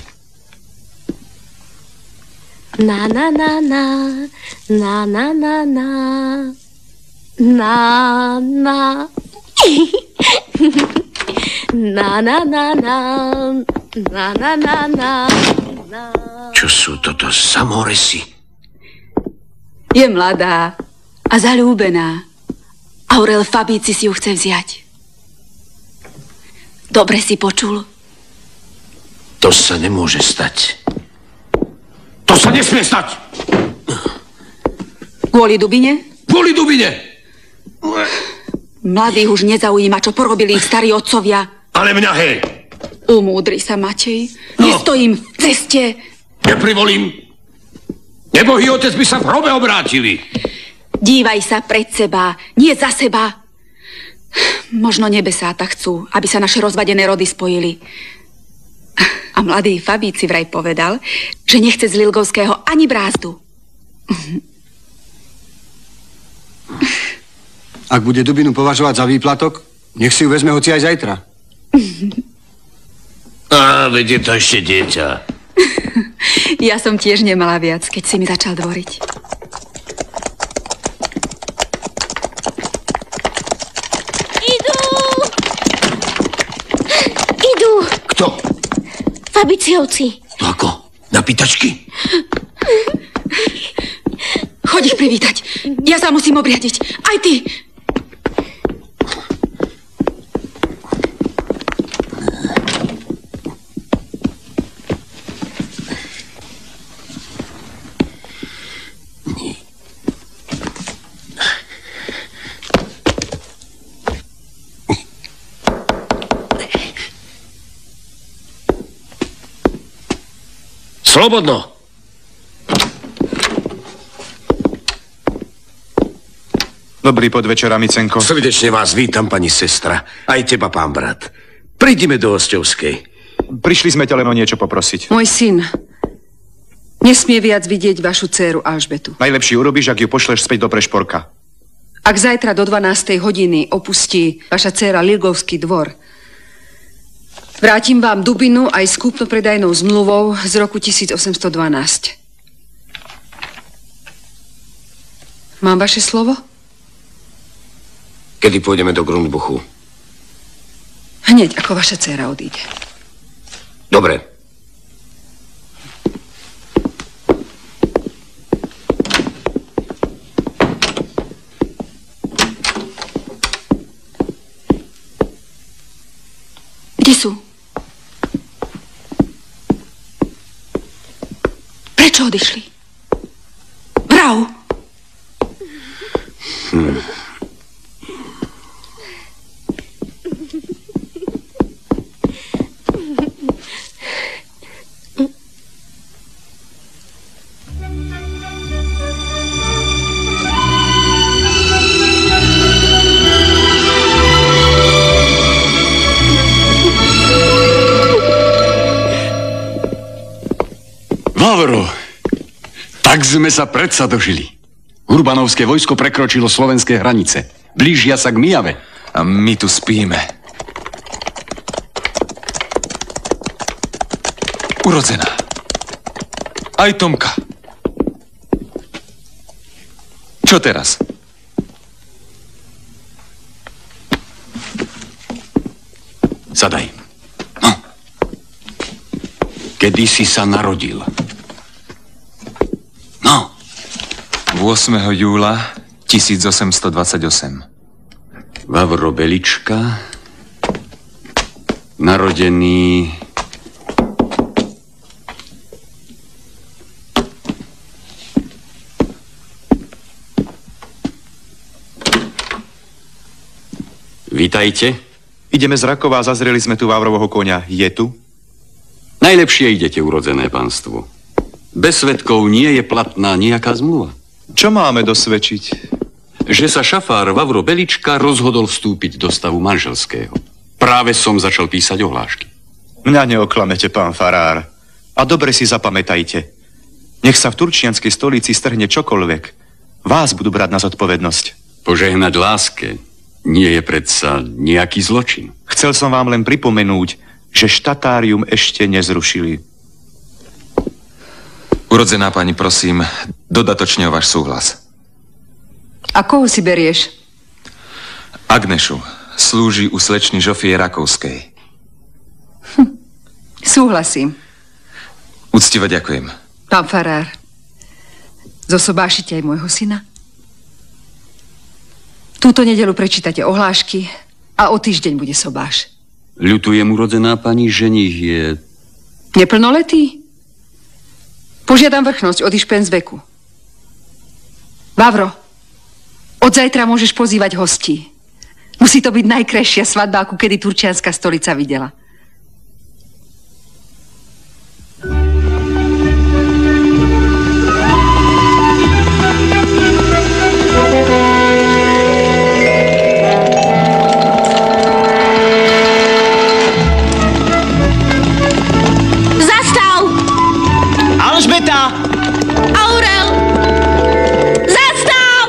Na na na na, na na na na, na na, na na na na, na na na na. Čo sú toto samoresy? Je mladá a zaľúbená. Aurel Fabíci si ju chce vziať. Dobre si počul? To sa nemôže stať. To sa nesmie stať! Kvôli Dubine? Kvôli Dubine! Mladých už nezaujíma, čo porobili ich starí otcovia. Ale mňa hej! Umúdri sa, Matej. Nestojím v ceste. Neprivolím. Nebohý otec by sa v hrobe obrátili. Dívaj sa pred seba, nie za seba. Možno nebesá tak chcú, aby sa naše rozvadené rody spojili. A mladý Fabíci vraj povedal, že nechce z Lilgovského ani brázdu. Ak bude Dubinu považovať za výplatok, nech si ju vezme hoci aj zajtra. Á, veď je to ešte dieťa. Ja som tiež nemala viac, keď si mi začal dvoriť. Kto? Fabiciovci. Ako? Na pýtačky? Choď ich privítať. Ja sa musím obriadiť. Aj ty. Slobodno! Dobrý podvečer, Amicenko. Srdečne vás vítam, pani sestra. Aj teba, pán brat. Prídime do Osťovskej. Prišli sme ťa len o niečo poprosiť. Môj syn nesmie viac vidieť vašu dcéru Alžbetu. Najlepšie urobíš, ak ju pošleš späť do Prešporka. Ak zajtra do 12. hodiny opustí vaša dcéra Lilgovský dvor, vrátim vám Dubinu aj s kúpno-predajnou zmluvou z roku 1812. Mám vaše slovo? Kedy pôjdeme do Grundbuchu? Hneď, ako vaša dcéra odíde. Dobre. Kde sú? Prečo odišli? Vrav! Vavro, tak sme sa predsa dožili. Urbanovské vojsko prekročilo slovenské hranice. Blížia sa k Mijave. A my tu spíme. Urodzená. Aj Tomka. Čo teraz? Sadaj. No. Kedy si sa narodil? 8. júla 1828. Vavro Belička, narodený... Vítajte. Ideme z Rakova a zazreli sme tu Vavrovho koňa. Je tu? Najlepšie idete, urodzené panstvo. Bez svedkov nie je platná nejaká zmluva. Čo máme dosvedčiť? Že sa šafár Vavro Belička rozhodol vstúpiť do stavu manželského. Práve som začal písať ohlášky. Mňa neoklamete, pán farár. A dobre si zapamätajte. Nech sa v turčianskej stolici strhne čokoľvek. Vás budú brať na zodpovednosť. Požehnať láske nie je predsa nejaký zločin. Chcel som vám len pripomenúť, že štatárium ešte nezrušili. Urodzená pani, prosím, dodatočne o váš súhlas. A koho si berieš? Agnešu. Slúži u slečny Žofie Rakovskej. Súhlasím. Úctivo ďakujem. Pán farár, zosobášite aj môjho syna? Túto nedeľu prečítate ohlášky a o týždeň bude sobáš. Ľutujem, urodzená pani, ženích je... Neplnoletý? Požiadam vrchnosť, odišpem z veku. Vavro, od zajtra môžeš pozývať hostí. Musí to byť najkrajšia svadba, akú kedy turčianska stolica videla. Zastav! Alžbeta! Aurel! Zastav!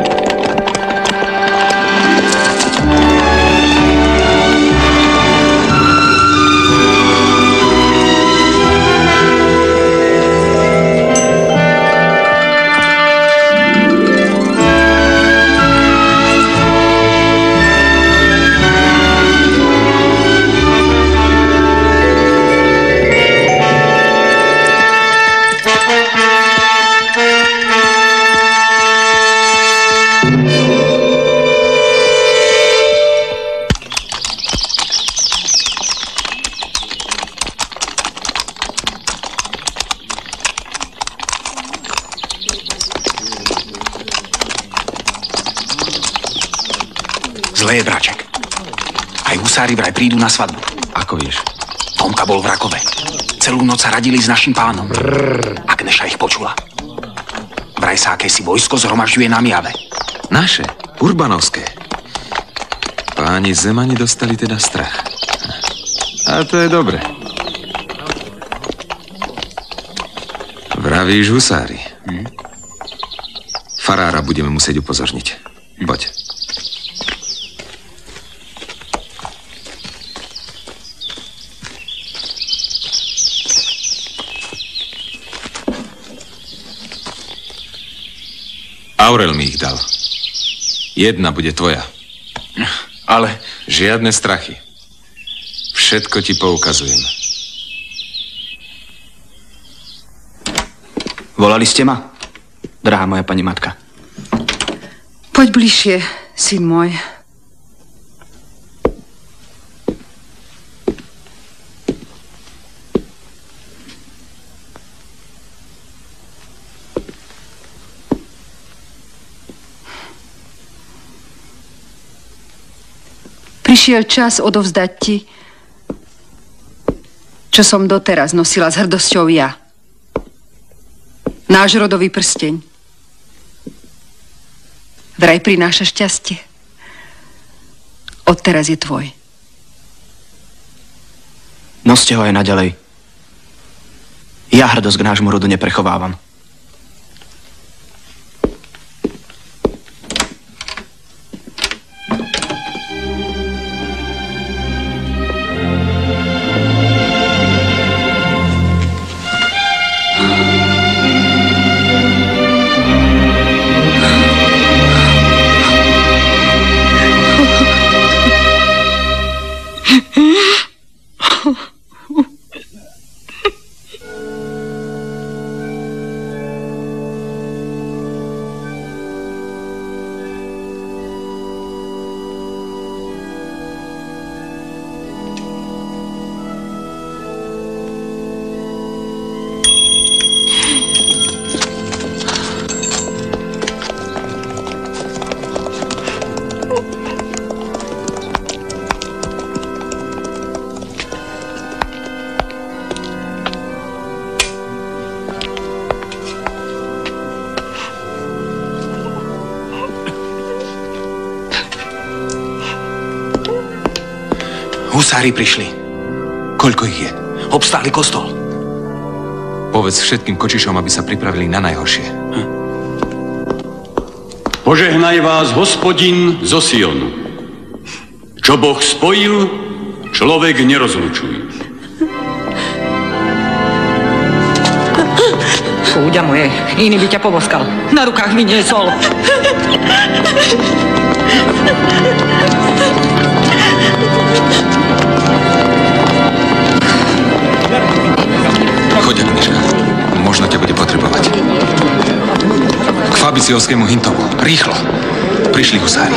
Zle je, bráček. Aj husári vraj prídu na svadbu. Ako vieš? Tomka bol v Rakove. Celú noc sa radili s našim pánom. Agneša ich počula. Vraj sa akési vojsko zhromažďuje na Miave. Naše? Urbanovské? Páni Zemani dostali teda strach. A to je dobre. Vravíš husári. Farára budeme musieť upozorniť. Poď. Aurel mi ich dal. Jedna bude tvoja. Ale... Žiadne strachy. Všetko ti poukazujem. Volali ste ma? Drahá moja pani matka. Poď bližšie, syn môj. Prišiel čas odovzdať ti, čo som doteraz nosila s hrdosťou ja. Náš rodový prsteň. Vraj prináša šťastie. Odteraz je tvoj. Noste ho aj naďalej. Ja hrdosť k nášmu rodu neprechovávam. Husári prišli. Koľko ich je? Obstáli kostol. Povedz všetkým kočišom, aby sa pripravili na najhoršie. Požehnaj vás Hospodin zo Sionu. Čo Boh spojil, človek nerozlučuje. Kúďa moje, iný by ťa poboskal. Na rukách mi niesol. Choď, Agneška. Možno ťa bude potrebovať. K Fabiciovskému Hintovu. Rýchlo. Prišli husári.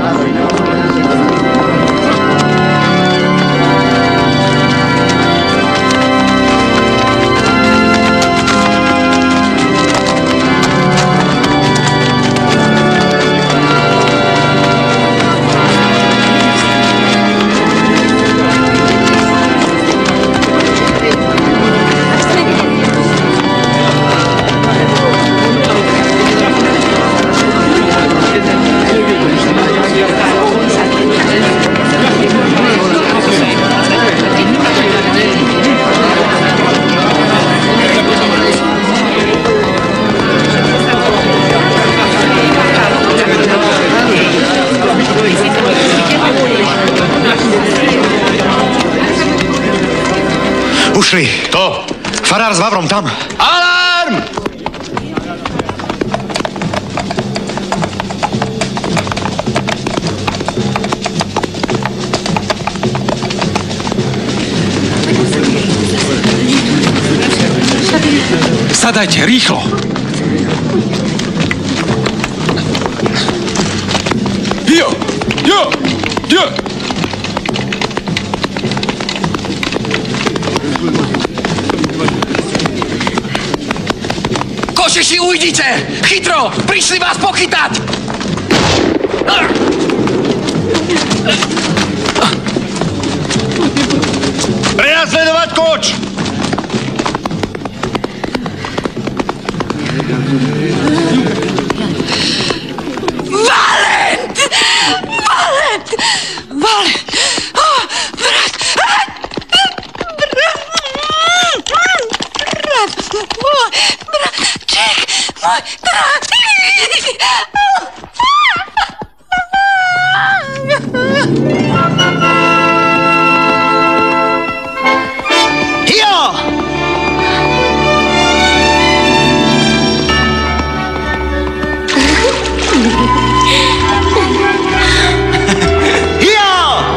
Ušli. To. Farár s Vavrom tam. Alarm! Sadajte, rýchlo. Jo! Jo! Jo! Košiši, ujdite! Chytro! Prišli vás pochytať! Prenasledovať koč! Valent! Valent! Valent! Oh, brat! Môj Jo! Jo!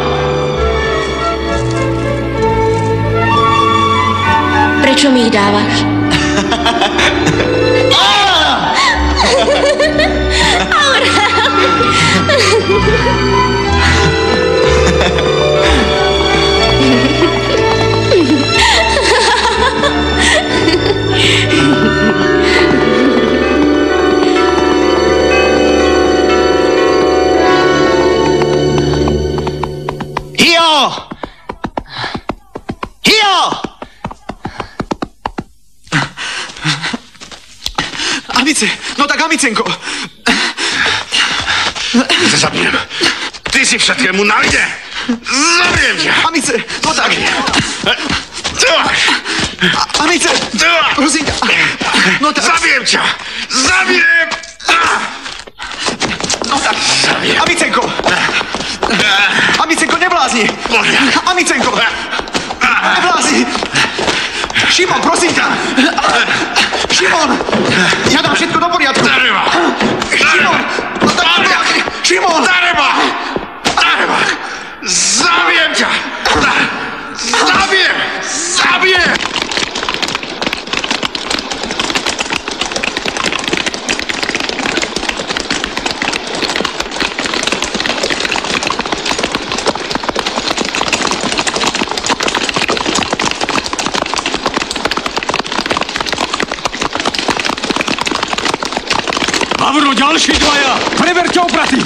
Prečo mi ich dávaš? Amice, no tak Amicenko. Zabijem. Ty si všetkému nalide. Zabijem ťa. Amice, no tak. Amice, prosím ťa. No tak. Zabijem ťa. Zabijem. No tak. Amicenko. Amicenko, neblázni. Amicenko. Neblázni. Šimon, prosím ťa. Šimon, ja dám všetko do poriadku. Dareba. Šimon, no tak neblázni. Šimon. Dareba. Dareba. Zabijem ťa. Zabijem. Zabijem. Vavro, ďalší dvaja! Preverte opraty!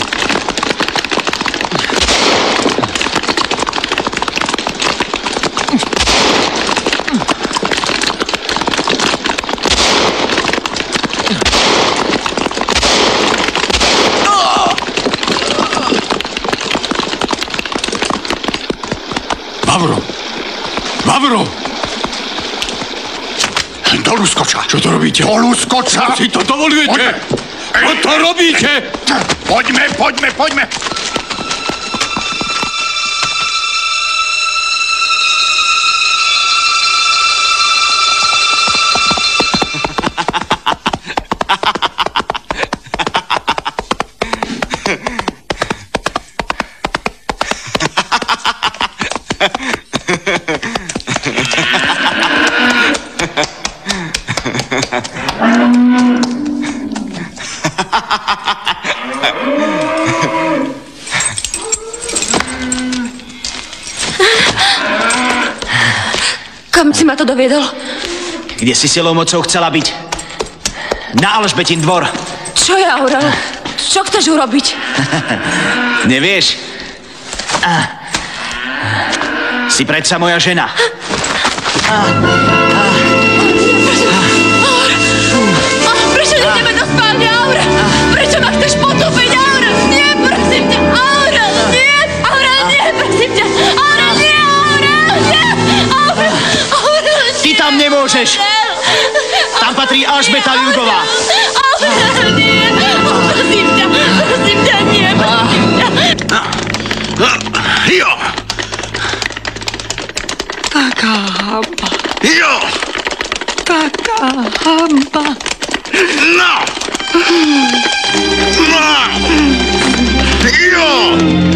Vavro! Vavro! Dolu skoča! Čo to robíte? Dolu skoča! Si to dovolujete? Čo to robíte? Poďme! Kam si ma to doviedol? Kde si silou mocou chcela byť? Na Alžbetin dvor. Čo je, Aurel? Čo chceš urobiť? Nevieš? Si predsa moja žena. Prečo nejdeme do spálne, Aurel? Prečo ma chceš potúpiť, Aurel? Nie, prosím ťa, Aurel, nie! Aurel, nie, prosím ťa! Aurel, nie, Aurel, nie! Aurel, Ty tam nemôžeš! Tam patrí Alžbeta Ľudová. Aurel, nie! Prosím ťa, nie, prosím ťa! Jo! Taká hamba. Jo! Taká hamba. No! Jo!